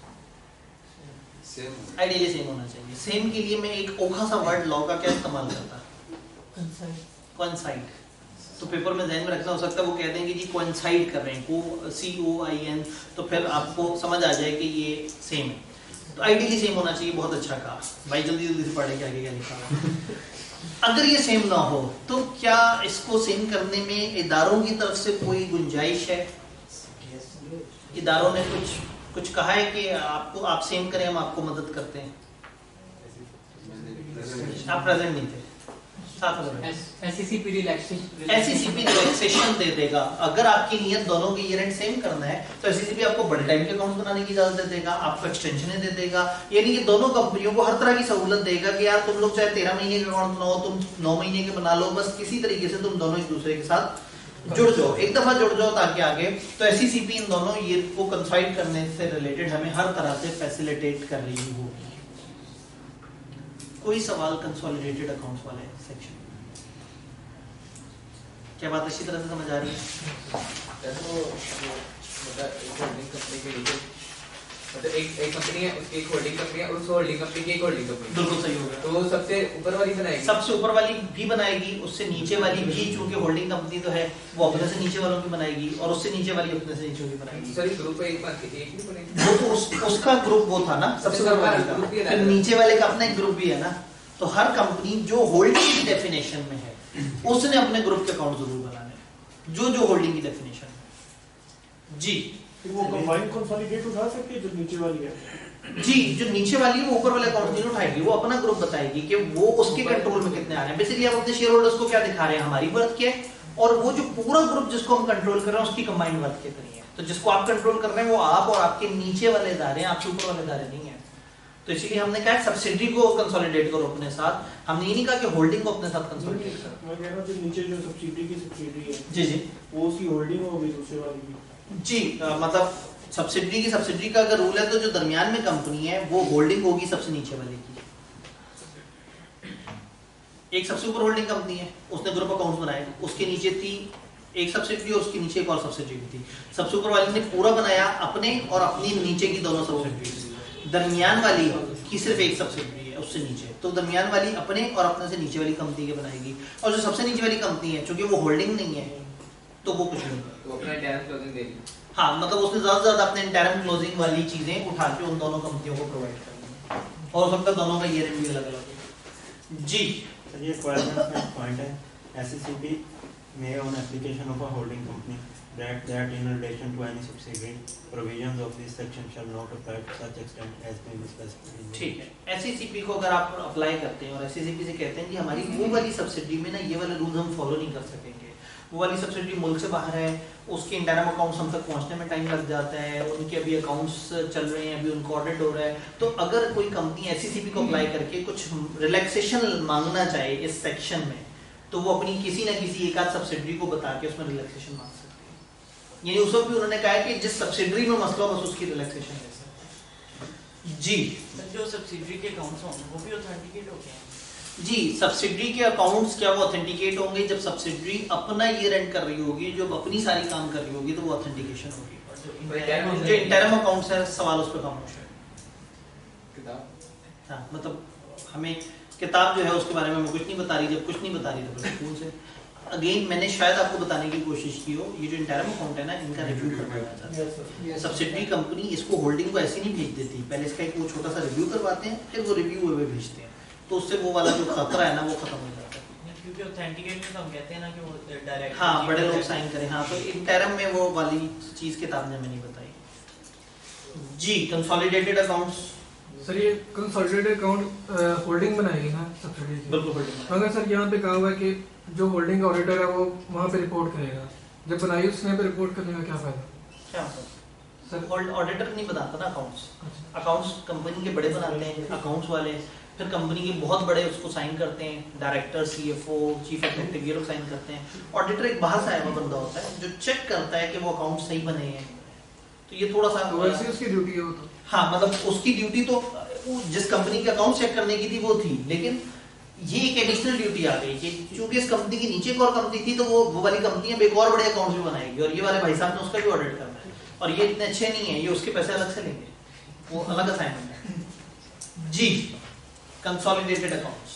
आइडियली सेम होना चाहिए। सेम के लिए मैं एक ओखा सा वर्ड लॉ का क्या इस्तेमाल करता, कोइंसाइड। तो पेपर में ध्यान में रखना, हो सकता है वो कह देंगे जी कोइंसाइड कर रहे हैं, को COIN, तो फिर आपको समझ आ जाए कि ये सेम है। तो आइडियली सेम होना चाहिए, बहुत अच्छा कहा भाई, जल्दी जल्दी से पढ़े आगे क्या लिखा हुआ। अगर ये सेम ना हो तो क्या इसको सेम करने में इदारों की तरफ से कोई गुंजाइश है? इदारों ने कुछ कहा है कि आपको आप सेम करें, हम आपको मदद करते हैं? आप प्रेजेंट नहीं थे, SCCP रिलैक्सेशन दे देगा। अगर आपकी नियत दोनों की ईयर एंड सेम करना है तो SCCP आपको बड़े टाइम के अकाउंट बनाने की इजाजत दे देगा, आपको एक्सटेंशन दे देगा, यानी कि दोनों कंपनियों को हर तरह की सहूलत देगा कि यार तुम लोग चाहे 13 महीने के अकाउंट बनाओ, तुम 9 महीने के बना लो, बस किसी तरीके से तुम दोनों एक दूसरे के साथ जुड़ जाओ, एक दफा जुड़ जाओ ताकि आगे। तो SCCP इन दोनों ईयर को कंसाइड करने से रिलेटेड हमें हर तरह से फैसिलिटेट कर रही होगी। कोई सवाल कंसोलिडेटेड अकाउंट्स वाले सेक्शन? क्या बात अच्छी तरह से समझ आ रही है? मतलब एक कंपनी है, उसकी एक होल्डिंग कंपनी है, और उस होल्डिंग कंपनी की एक होल्डिंग कंपनी। बिल्कुल सही हो गया। तो वो सबसे ऊपर वाली बनाएगी, सबसे ऊपर वाली भी बनाएगी, उससे नीचे वाली भी, चूंकि होल्डिंग कंपनी तो है वो अपने से नीचे वालों की बनाएगी, और उससे नीचे वाली अपने से नीचे की बनाएगी। सॉरी ग्रुप एक बात एक ही बनेगी। वो तो उसका ग्रुप वो था ना, सबसे ऊपर वाली का, फिर नीचे वाले का अपना एक ग्रुप भी है ना। तो हर कंपनी जो होल्डिंग की डेफिनेशन में है उसने अपने ग्रुप के अकाउंट जरूर बनाने, जो होल्डिंग की डेफिनेशन है। जी वो कंबाइंड कंसोलिडेट उठा सकती है जो नीचे वाली है? जी, जो नीचे वाली है वो ऊपर वाले अकाउंट नहीं उठाएगी, वो अपना ग्रुप बताएगी कि वो उसके कंट्रोल में कितने आ रहे हैं। बेसिकली आप अपने शेयर होल्डर्स को क्या दिखा रहे हैं, हमारी वर्थ क्या है, और वो जो पूरा ग्रुप जिसको हम कंट्रोल कर रहे हैं उसकी कंबाइंड वर्थ कितनी है। तो जिसको आप कंट्रोल कर रहे हैं वो आप और आपके नीचे वाले इदारे हैं, आपके ऊपर वाले इदारे नहीं है। तो इसीलिए हमने कहा सब्सिडरी को कंसोलिडेट करो अपने साथ, हमने ये नहीं कहा कि होल्डिंग को अपने साथ कंसोलिडेट करो। मैं कह रहा हूं जो नीचे जो सब्सिडी की सब्सिडी है जी जी वो उसकी होल्डिंग होगी दूसरे वाली की। जी, मतलब सब्सिडरी की सब्सिडरी का अगर रूल है तो जो दरमियान में कंपनी है वो होल्डिंग होगी सबसे नीचे वाले की। एक सबसे ऊपर होल्डिंग कंपनी है, उसने ग्रुप अकाउंट्स बनाए, उसके नीचे थी एक सब्सिडरी और उसके नीचे एक और सब्सिडरी थी। सबसे ऊपर वाली ने पूरा बनाया अपने और अपनी नीचे की दोनों सब्सिडरी। दरमियान वाली की सिर्फ एक सब्सिडरी है उससे नीचे, तो दरमियान वाली अपने और अपने से नीचे वाली कंपनी के बनाएगी। और जो सबसे नीचे वाली कंपनी है चूंकि वो होल्डिंग नहीं है तो वो कुछ नहीं, तो अपना इंटरनल क्लोजिंग देगी। हाँ, मतलब उसने ज्यादा से ज्यादा अपने इंटरम क्लोजिंग वाली चीजें उठा के उन दोनों कंपनियों को प्रोवाइड करनी, और सब दोनों का ईयर एंड भी अलग अलग है। जी ये पॉइंट है, SCCP may on application of a holding company that in relation to any subsidiary provisions of this section shall not apply to such extent as may be specified in the ठीक है। SCCP को अगर आप apply करते हैं और SCCP से कहते हैं कि हमारी वो वाली सब्सिडी में ना ये वाले रूल्स हम फॉलो नहीं कर सकेंगे, वो वाली सब्सिडी मुल्क से बाहर है, उसके इंटरम अकाउंट्स हम तक पहुंचने में टाइम लग जाता है, उनके अभी अकाउंट्स चल रहे हैं, अभी उनको ऑडिट हो रहा है, तो अगर कोई कंपनी SCCP को अप्लाई करके कुछ रिलैक्सेशन मांगना चाहे इस सेक्शन में तो वो अपनी किसी ना किसी एक आध सब्सिडरी को बता के उसमें रिलैक्सेशन मांग सकते हैं। यानी उस वक्त भी उन्होंने कहा है कि जिस सब्सिडरी में मसला बस उसकी रिलैक्सेशन ले सकते हैं। जी जो सब्सिडरी के अकाउंट्स होंगे वो भी ऑथेंटिकेट होते हैं? जी, सब्सिडरी के अकाउंट्स क्या वो ऑथेंटिकेट होंगे? जब सब्सिडरी अपना ईयर एंड कर रही होगी, जब अपनी सारी काम कर रही होगी तो वो ऑथेंटिकेशन होगी। और जो इंटरम अकाउंट्स है सवाल उस पर खामोश है। किताब हाँ, मतलब हमें किताब जो है उसके बारे में हमें कुछ नहीं बता रही, जब कुछ नहीं बता रही तो फिर स्कूल से अगेन मैंने शायद आपको बताने की कोशिश की हो, ये जो इंटरम अकाउंट है ना इनका रिव्यू करना चाहता है। सब्सिडरी कंपनी इसको होल्डिंग को ऐसे नहीं भेज देती, पहले इसका एक वो छोटा सा रिव्यू करवाते हैं, फिर वो रिव्यू हुए भेजते हैं, तो उससे वो वाला जो खतरा है ना वो खत्म हो जाता है। क्योंकि ऑथेंटिकेट में तो हम कहते हैं ना कि वो डायरेक्ट, हाँ, बड़े लोग साइन करें। हाँ, तो इंटरम में वो वाली चीज किताब ने हमें नहीं बताई। जी, कंसोलिडेटेड अकाउंट्स सर ये कंसोलिडेटेड अकाउंट होल्डिंग बनाएगी ना सब्सिडी की? बिल्कुल होल्डिंग। मगर सर यहाँ पे कहा हुआ है कि जो होल्डिंग ऑडिटर है वो वहाँ पे रिपोर्ट करेगा, जब बनाई उसने पे रिपोर्ट करने का क्या फायदा? क्या मतलब? सर ऑडिटर नहीं बनाता ना अकाउंट्स। अच्छा। अकाउंट्स कंपनी के बड़े बनाते हैं अकाउंट्स वाले, फिर कंपनी के बहुत बड़े उसको साइन करते हैं, डायरेक्टर, सीएफओ, चीफ एग्जीक्यूटिव, ये लोग साइन करते हैं। ऑडिटर एक बाहर से आया हुआ बंदा होता है जो चेक करता है कि वो अकाउंट सही बने हैं। तो ये थोड़ा सा तो वैसे उसकी ड्यूटी है वो तो। हाँ, मतलब उसकी ड्यूटी तो जिस कंपनी के अकाउंट चेक करने की थी वो थी, लेकिन ये एक एडिशनल ड्यूटी आ गई कि चूंकि इस कंपनी के नीचे एक और कंपनी थी तो वो वाली कंपनी अब एक और बड़े अकाउंट भी बनाएगी और ये वाले भाई साहब ने उसका भी ऑडिट करना है और ये इतने अच्छे नहीं है, ये उसके पैसे अलग से लेंगे, वो अलग असाइनमेंट है जी। Consolidated accounts,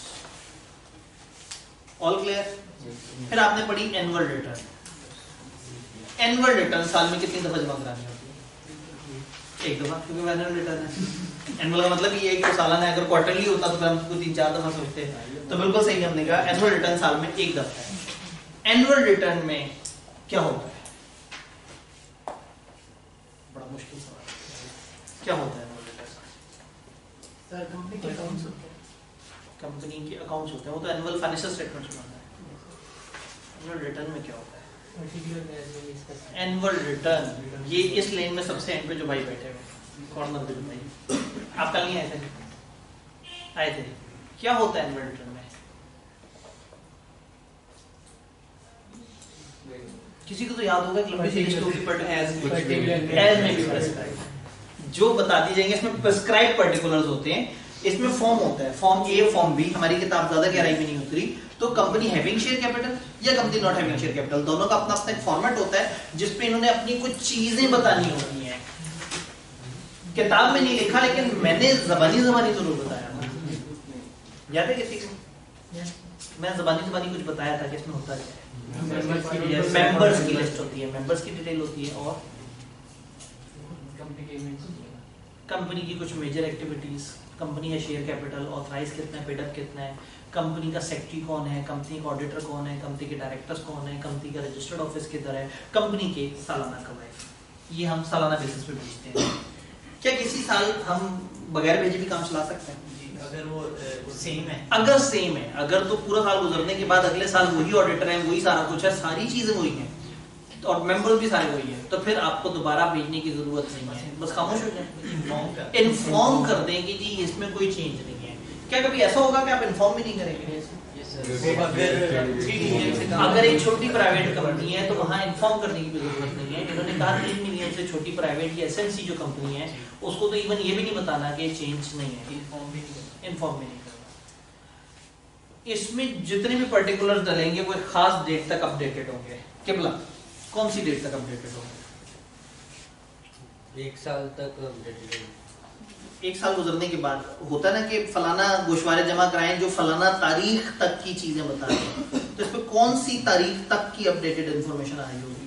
all clear. फिर आपने पढ़ी एनुअल रिटर्न। एनुअल रिटर्न साल में कितनी दफा जमा करानी होती है? एक दफा, क्योंकि एनुअल रिटर्न है। एनुअल का मतलब ये है कि वो सालाना है, अगर क्वार्टरली होता तो फिर हम उसको 3-4 दफा सोचते हैं। तो बिल्कुल सही हमने कहा एनुअल रिटर्न साल में एक दफा है। एनुअल रिटर्न में क्या होता है? बड़ा मुश्किल सवाल है। क्या होता है एनुअल रिटर्न? सर कंपनी के अकाउंट्स होते हैं। कंपनी के अकाउंट्स होते हैं, वो तो एनुअल फाइनेंशियल स्टेटमेंट में आता है। एनुअल रिटर्न में क्या होता है? एनुअल रिटर्न ये इस लेन में सबसे एंड पे जो भाई बैठे हुए कॉर्नर पे बताइए, आप कल नहीं आए थे? आए थे। क्या होता है एनुअल रिटर्न में? किसी को तो याद होगा कि लंबी सी लिस्ट होगी but as may be prescribe जो बता दी जाएंगे, इसमें प्रेस्क्राइब पर्टिकुलर्स होते हैं। इसमें फॉर्म होता है, फॉर्म ए, फॉर्म बी। हमारी किताब ज्यादा गहराई में नहीं उतरी, तो कंपनी हैविंग शेयर कैपिटल या company not having share capital, दोनों का अपना अपना एक फॉर्मेट होता है जिसपे इन्होंने अपनी कुछ चीजें बतानी होती हैं। किताब में नहीं लिखा लेकिन मैंने जबानी जरूर बताया। याद है किसी को? मैं जबानी कुछ बताया था कि इसमें होता क्या है। मेंबर्स की लिस्ट होती है, मेंबर्स की डिटेल होती है और कंपनी की कुछ मेजर एक्टिविटीज, कंपनी का शेयर कैपिटल, ऑथराइज कितना है, पेड अप कितना है, कंपनी का सेक्रेटरी कौन है, कंपनी का ऑडिटर कौन है, कंपनी के डायरेक्टर्स कौन है, कंपनी का रजिस्टर्ड ऑफिस किधर है, कंपनी के सालाना कवायद, ये हम सालाना बेसिस पे भेजते हैं। क्या किसी साल हम बगैर भेजे भी काम चला सकते हैं? अगर वो सेम है, अगर सेम है, अगर तो पूरा साल गुजरने के बाद अगले साल वही ऑडिटर है, वही सारा कुछ है, सारी चीजें वही हैं और मेंबर्स भी सारे वही हैं, तो फिर आपको दोबारा भेजने की जरूरत नहीं है, बस खामोश हो जाए, इन्फॉर्म कर दें कि जी इसमें कोई चेंज नहीं है। क्या कभी ऐसा होगा कि आप इन्फॉर्म भी नहीं करेंगे? अगर एक छोटी प्राइवेट कंपनी है तो वहाँ इन्फॉर्म करने की भी जरूरत नहीं है। इन्होंने कहा 3 मिलियन से छोटी प्राइवेट या एसएमसी जो कंपनी है उसको तो इवन ये भी नहीं बताना कि चेंज नहीं है, इन्फॉर्म भी नहीं करना। इसमें जितने भी पर्टिकुलर डलेंगे वो एक खास डेट तक अपडेटेड होंगे। किबला कौन सी डेट तक अपडेटेड होंगे? 1 साल तक अपडेटेड। 1 साल गुजरने के बाद होता है ना कि फलाना गोशवारे जमा कराएं जो फलाना तारीख तक की चीजें बता रहे हैं, तो इस पे कौन सी तारीख तक की अपडेटेड इंफॉर्मेशन आई होगी?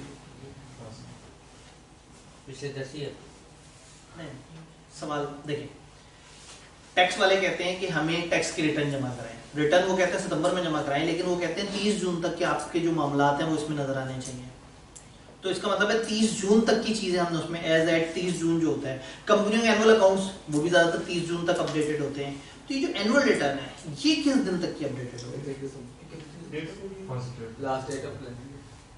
पिछले 10 ईयर। नहीं, सवाल देखिए, टैक्स वाले कहते हैं कि हमें टैक्स की रिटर्न जमा कराएं, रिटर्न वो कहते हैं सितंबर में जमा कराएं, लेकिन वो कहते हैं 30 जून तक के आपके जो मामलात हैं वो इसमें नजर आने चाहिए। तो इसका मतलब है 30 जून तक की चीजें हमने उसमें एज एट 30 जून जो होता है। कंपनियों के एनुअल अकाउंट्स वो भी ज्यादातर 30 जून तक अपडेटेड होते हैं। तो ये जो एनुअल रिटर्न है ये किस दिन तक की अपडेटेड होगी? Last date of plan.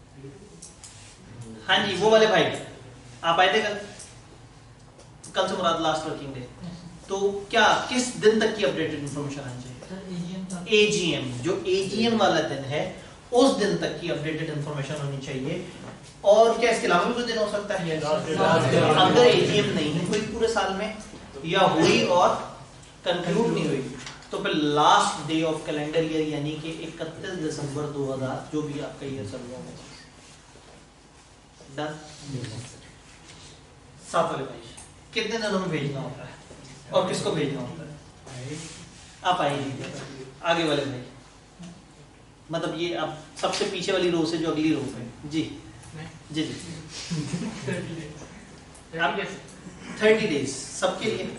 हाँ जी, वो वाले भाई आप आए थे कल से मुराद लास्ट वर्किंग डे, तो क्या किस दिन तक की अपडेटेड इंफॉर्मेशन आनी चाहिए? एजीएम, जो एजीएम वाला दिन है उस दिन तक की अपडेटेड इंफॉर्मेशन होनी चाहिए। और क्या इसके अलावा भी कुछ दिन हो सकता है? अगर एजीएम नहीं हुई पूरे साल में या हुई और कंक्लूड नहीं हुई तो फिर last day of calendar year यानी कि 31 दिसंबर 2000 जो भी आपका ईयर चल रहा है। डन। 7 वाले भाई कितने दिनों में भेजना होता है और किसको भेजना होता है? आप आइए आगे वाले भाई, मतलब ये अब सबसे पीछे वाली रो से जो अगली रो है जी जी जी आप 30 डेज सबके लिए,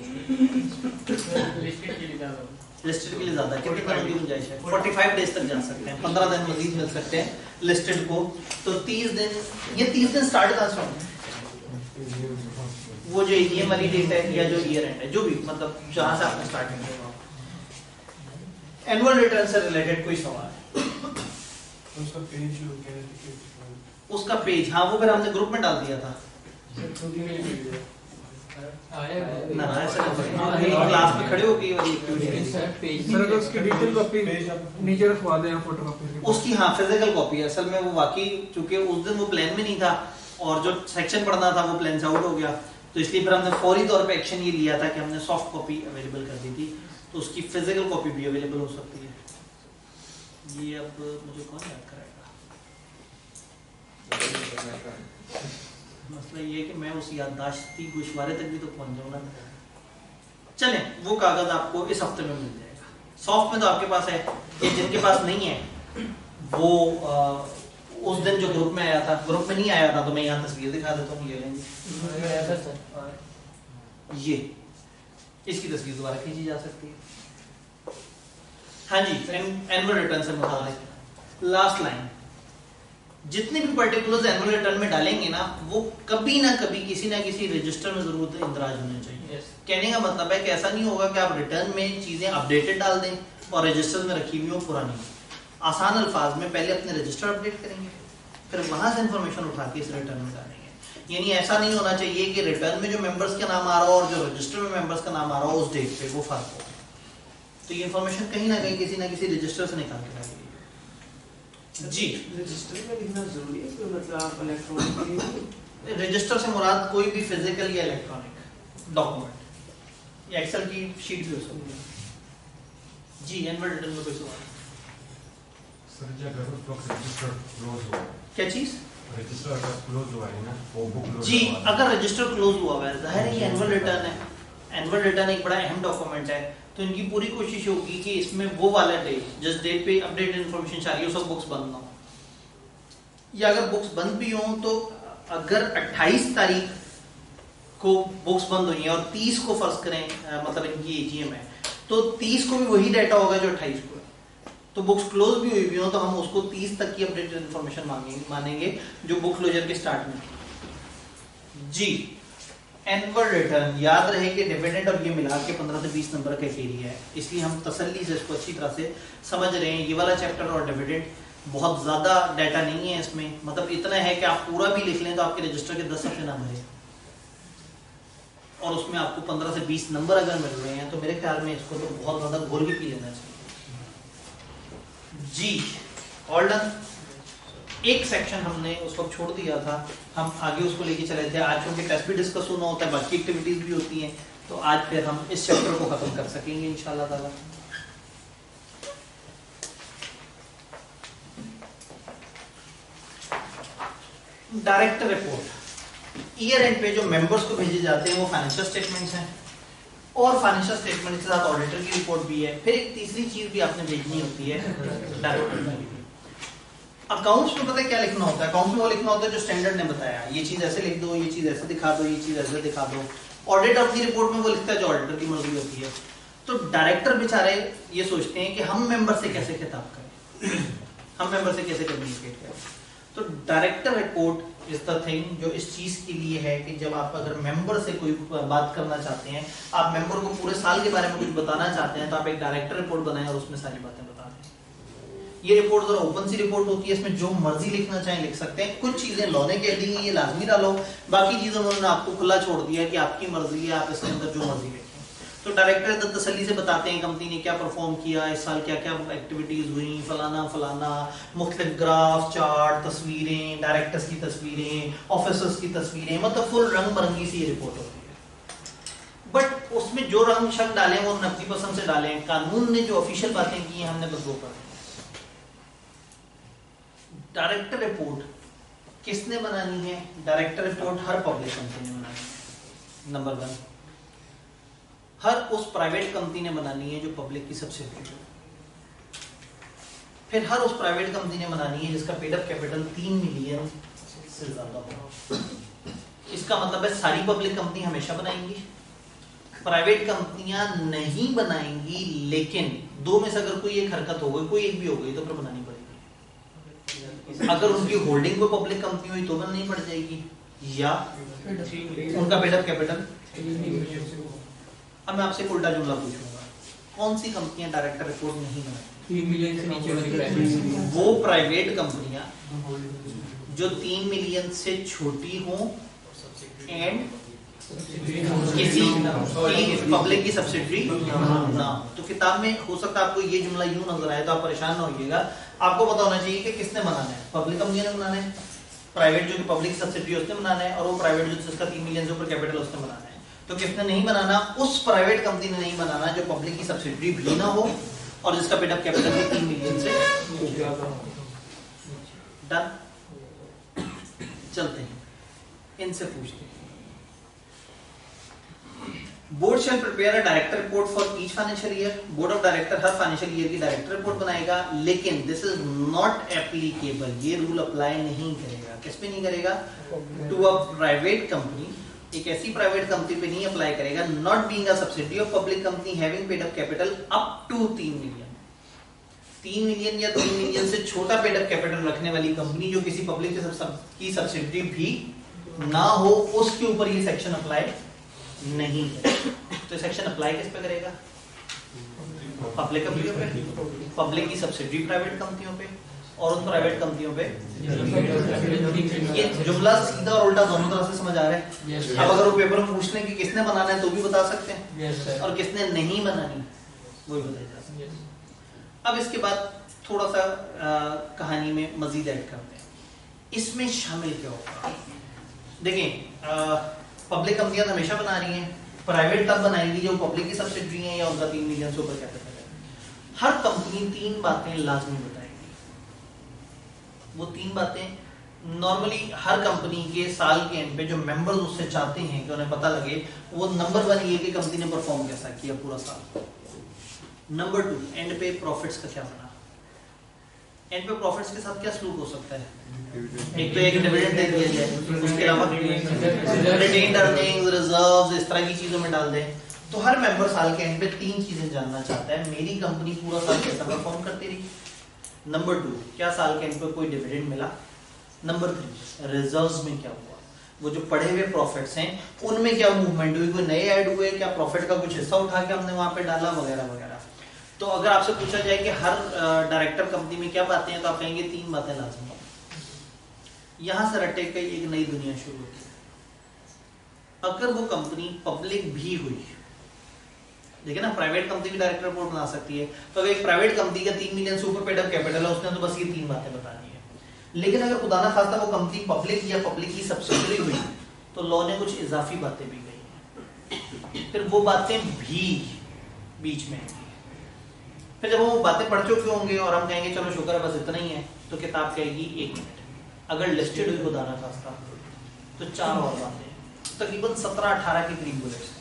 लिस्टेड के लिए ज्यादा कितने दिनों की गुंजाइश है? 45 डेज तक जा सकते हैं, 15 दिन मजीद मिल सकते हैं लिस्टेड को। तो 30 दिन, ये 30 दिन स्टार्ट कहाँ से होंगे? वो जो एजीएम वाली डेट है या जो ईयर एंड है, जो भी मतलब जहां से आपने स्टार्ट किया। एनुअल रिटर्न से रिलेटेड कोई सवाल? उसका पेज, हाँ वो फिर हमने ग्रुप में डाल दिया था। ना ना ऐसा क्लास में खड़े हो गई वाली एक्टिविटी सर अगर उसकी डिजिटल कॉपी नीचे रखवा दें फोटोकॉपी उसकी, हाँ फिजिकल कॉपी है असल में। वो वाकई चूंकि उस दिन वो प्लान में नहीं था और जो सेक्शन पढ़ना था वो प्लान से आउट हो गया, तो इसलिए फिर हमने फौरी तौर पे एक्शन ये लिया था कि हमने सॉफ्ट कॉपी अवेलेबल कर दी थी, तो उसकी फिजिकल कॉपी भी अवेलेबल हो सकती है। ये अब मुझे कौन याद कराएगा? मसला ये है कि मैं उस याददाश्ती गोशवारे तक भी तो पहुंच जाऊँ ना। चलें, वो कागज आपको इस हफ्ते में मिल जाएगा। सॉफ्ट में तो आपके पास है, ये जिनके पास नहीं है वो उस दिन जो ग्रुप में आया था, ग्रुप में नहीं आया था तो मैं यहाँ तस्वीर दिखा देता हूँ, ये लेंगे, ये इसकी तस्वीर दोबारा खींची जा सकती है। हाँ जी, एनुअल रिटर्न से मुताबिक लास्ट लाइन, जितने भी पर्टिकुलर्स एनुअल रिटर्न में डालेंगे ना वो कभी ना कभी किसी ना किसी रजिस्टर में जरूर इंदराज होने चाहिए। कहने का मतलब है कि ऐसा नहीं होगा कि आप रिटर्न में चीजें अपडेटेड डाल दें और रजिस्टर में रखी हुई हो पुरानी। आसान अल्फाज में पहले अपने रजिस्टर अपडेट करेंगे, फिर वहां से इंफॉर्मेशन उठा के इस रिटर्न में डालेंगे। यानी ऐसा नहीं होना चाहिए कि रिटर्न में जो मेंबर्स का नाम आ रहा हो और जो रजिस्टर में मेंबर्स का नाम आ रहा हो उस डेट पे वो फर्क हो। तो ये इंफॉर्मेशन कहीं ना कहीं किसी ना किसी रजिस्टर से निकाल के डालेंगे। जी, रजिस्टर में लिखना जरूरी है, मतलब इलेक्ट्रॉनिक रजिस्टर से मुराद कोई भी फिजिकल या इलेक्ट्रॉनिक डॉक्यूमेंट या एक्सेल की शीट भी हो सकती है। जी, एनुअल रिटर्न में कोई सवाल? सर जी अगर उस रजिस्टर क्लोज हुआ, क्या चीज? रजिस्टर अगर क्लोज हुआ है ना, वो बुक क्लोज जी, अगर रजिस्टर क्लोज हुआ है, जाहिर है ये एनुअल रिटर्न है, एनुअल रिटर्न एक बड़ा अहम डॉक्यूमेंट है, तो इनकी पूरी कोशिश होगी कि इसमें वो वाला डेट जिस डेट पे अपडेटेड इंफॉर्मेशन चाहिए वो सब बुक्स बंद ना हो, या अगर बुक्स बंद भी हों तो अगर 28 तारीख को बुक्स बंद हुई हैं और 30 को फर्ज करें मतलब इनकी एजीएम है, तो 30 को भी वही डाटा होगा जो 28 को है, तो बुक्स क्लोज भी हुई हो तो हम उसको 30 तक की अपडेटेड इंफॉर्मेशन मानेंगे जो बुक क्लोजर के स्टार्ट में थी। जी, एनुअल रिटर्न याद रहे कि डिविडेंड और ये मिला के 15 से 20 नंबर का एक एरिया है, इसलिए हम तसल्ली से इसको अच्छी तरह से समझ रहे हैं। ये वाला चैप्टर और डिविडेंड बहुत ज्यादा डाटा नहीं है इसमें, मतलब इतना है कि आप पूरा भी लिख लें तो आपके रजिस्टर के 10 सफ़े ना भरे, और उसमें आपको 15 से 20 नंबर अगर मिल रहे हैं तो मेरे ख्याल में इसको तो बहुत ज्यादा घोल के पी लेना चाहिए। जी, ऑल डन। एक सेक्शन हमने उस वक्त छोड़ दिया था, हम आगे उसको लेके चले थे। आज चूंकि टेस्ट भी डिस्कस होना होता है, बाकी एक्टिविटीज भी होती हैं, तो आज फिर हम इस चैप्टर को खत्म कर सकेंगे इंशाल्लाह ताला। डायरेक्टर रिपोर्ट ईयर एंड पे जो मेंबर्स को भेजे जाते हैं वो फाइनेंशियल स्टेटमेंट्स हैं, और फाइनेंशियल स्टेटमेंट के साथ ऑडिटर की रिपोर्ट भी है। फिर एक तीसरी चीज भी आपने भेजनी होती है डायरेक्टर। अकाउंट्स में पता है क्या लिखना होता है? अकाउंट्स में वो लिखना होता है जो स्टैंडर्ड ने बताया, ये चीज ऐसे लिख दो, ये चीज ऐसे दिखा दो, ये चीज ऐसे दिखा दो। ऑडिटर की रिपोर्ट में वो लिखता है जो ऑडिटर की मर्जी होती है। तो डायरेक्टर बेचारे ये सोचते हैं कि हम मेंबर से कैसे खिताब करें, हम मेंबर से कैसे कम्युनिकेट करें। तो director report is the thing जो इस चीज के लिए है कि जब आप अगर मेंबर से कोई बात करना चाहते हैं, आप मेंबर को पूरे साल के बारे में कुछ बताना चाहते हैं, तो आप एक डायरेक्टर रिपोर्ट बनाएं और उसमें सारी बातें बता दें। ये रिपोर्ट जरा ओपन सी रिपोर्ट होती है, इसमें जो मर्जी लिखना चाहें लिख सकते हैं। कुछ चीजें लॉ ने कह दी हैं ये लाजमी डालो, बाकी चीजें उन्होंने आपको खुला छोड़ दिया कि आपकी मर्जी है, आप इसके अंदर जो मर्जी लिखें। तो डायरेक्टर तसल्ली से बताते हैं कंपनी ने क्या परफॉर्म किया, इस साल क्या क्या एक्टिविटीज हुई, फलाना फलाना, मुख्तलिफ ग्राफ, चार्ट, तस्वीरें, डायरेक्टर्स की तस्वीरें, ऑफिसर्स की तस्वीरें, मतलब फुल रंग बिरंगी सी रिपोर्ट होती है। बट उसमें जो रंग शक डालें वो अपनी पसंद से डालें, कानून ने जो ऑफिशियल बातें की हैं हमने बस वो कर। डायरेक्टर रिपोर्ट किसने बनानी है? डायरेक्टर रिपोर्ट हर पब्लिक कंपनी ने बनानी है, नंबर 1। हर उस प्राइवेट कंपनी ने बनानी है जो पब्लिक की सब्सिडियरी है। फिर हर उस प्राइवेट कंपनी ने बनानी है जिसका पेड अप कैपिटल 3 मिलियन से ज्यादा हो। इसका मतलब है सारी पब्लिक कंपनी हमेशा बनाएंगी, प्राइवेट कंपनियां नहीं बनाएंगी, लेकिन दो में से अगर कोई एक हरकत हो गई, कोई एक भी हो गई, तो फिर बनानी पड़ेगी। अगर उनकी होल्डिंग कोई पब्लिक कंपनी हुई तो बनानी पड़ जाएगी, या उनका पेड अप कैपिटल। अब मैं आपसे उल्टा जुमला पूछूंगा, कौन सी कंपनियां डायरेक्टर रिपोर्ट नहीं बनाती? 3 मिलियन से नीचे वाली वो प्राइवेट कंपनियां जो 3 मिलियन से छोटी हों एंड किसी पब्लिक की सब्सिडरी ना। तो किताब में हो सकता है आपको ये जुमला यूं नजर आए तो आप परेशान ना होइएगा। आपको पता होना चाहिए कि किसने बनाना है, पब्लिक कंपनी ने बनाना है, प्राइवेट जो कि पब्लिक सब्सिडरी उसने बनाना है, और वो प्राइवेट जो जिसका 3 मिलियन से ऊपर कैपिटल उसने बनाना है। तो किसने नहीं बनाना? उस प्राइवेट कंपनी ने नहीं बनाना जो पब्लिक की सब्सिडरी भी ना हो और जिसका पेड अप कैपिटल भी 3 मिलियन से डन। चलते हैं इनसे पूछते हैं। Board shall prepare a director report for each financial year. Board of director हर फाइनेंशियल ईयर की डायरेक्टर रिपोर्ट बनाएगा, लेकिन दिस इज नॉट एप्लीकेबल, ये रूल अप्लाई नहीं करेगा। किस पे नहीं करेगा? टू अ प्राइवेट कंपनी, एक ऐसी प्राइवेट कंपनी पे नहीं अप्लाई करेगा not being a subsidiary of public company having paid up capital up to 3 million. 3 million या 3 मिलियन से छोटा पेड अप कैपिटल रखने वाली कंपनी जो किसी पब्लिक की सब्सिडियरी भी ना हो, उसके ऊपर ये सेक्शन अप्लाई नहीं है। तो सेक्शन अप्लाई किस पे करेगा? पब्लिक कंपनियों पे, पब्लिक की सब्सिडियरी प्राइवेट कंपनियों पे, और उन प्राइवेट कंपनियों पे। ये जुमला सीधा और उल्टा दोनों तरह से समझ आ रहा है। अब अगर वो पेपर में पूछ लें कि किसने बनाना है तो भी बता सकते हैं, और किसने नहीं बनानी वो भी बताया जा सकता है। अब इसके बाद थोड़ा सा कहानी में मजीद ऐड करते हैं। इसमें शामिल क्या होगा? देखिए, पब्लिक कंपनियां तो हमेशा बना रही हैं, प्राइवेट तब बनाएगी जो पब्लिक की सब्सिडरी है या उनका 3 मिलियन से ऊपर कैपिटल है। हर कंपनी 3 बातें लाजमी बताएगी। वो 3 बातें नॉर्मली हर कंपनी के साल के एंड पे जो मेंबर्स उससे चाहते हैं कि उन्हें पता लगे, वो नंबर 1 ये कि कंपनी ने परफॉर्म कैसा किया पूरा साल। नंबर 2, एंड पे प्रॉफिट्स का क्या बना। एंड पे प्रॉफिट्स के साथ क्या सलूक हो सकता है? एक तो एक डिविडेंड दे दिया जाए, उसके अलावा रिटेन्ड अर्निंग्स, रिजर्व्स, इस तरह की चीजों में डाल दें। तो हर मेंबर साल के एंड पे 3 चीजें जानना चाहता है। मेरी कंपनी पूरा साल कैसा परफॉर्म करती रही। नंबर 2, क्या साल के एंड पे कोई डिविडेंड मिला। नंबर 3, रिजर्व्स में क्या हुआ, वो जो पड़े हुए प्रॉफिट्स हैं उनमें क्या मूवमेंट हुई, कोई नए ऐड हुए, क्या प्रॉफिट का कुछ हिस्सा उठा के हमने वहां पे डाला, वगैरह वगैरह। तो अगर आपसे पूछा जाए कि हर डायरेक्टर कंपनी में क्या बातें हैं, तो आप कहेंगे 3 बातें लाजमी। यहां से रटे कई एक नई दुनिया शुरू होती है। अगर वो कंपनी पब्लिक भी हुई, देखिए ना, प्राइवेट कंपनी भी डायरेक्टर रिपोर्ट बना सकती है। तो अगर एक प्राइवेट कंपनी का 3 मिलियन से ऊपर पेड अप कैपिटल है, उसने तो बस ये 3 बातें बतानी है। लेकिन अगर खुदा ना खास्ता वो कंपनी पब्लिक या पब्लिक की सब्सिडरी हुई, तो लॉ ने कुछ इजाफी बातें भी कही हैं। फिर वो बातें भी बीच में आएंगी। फिर जब हम वो बातें पढ़ चुके होंगे और हम कहेंगे चलो शुक्र है बस इतना ही है, तो किताब कहेगी 1 मिनट, अगर लिस्टेड हुई खुदा ना खास्ता तो 4 और बातें, तकरीबन 17-18 के करीब बुलेट्स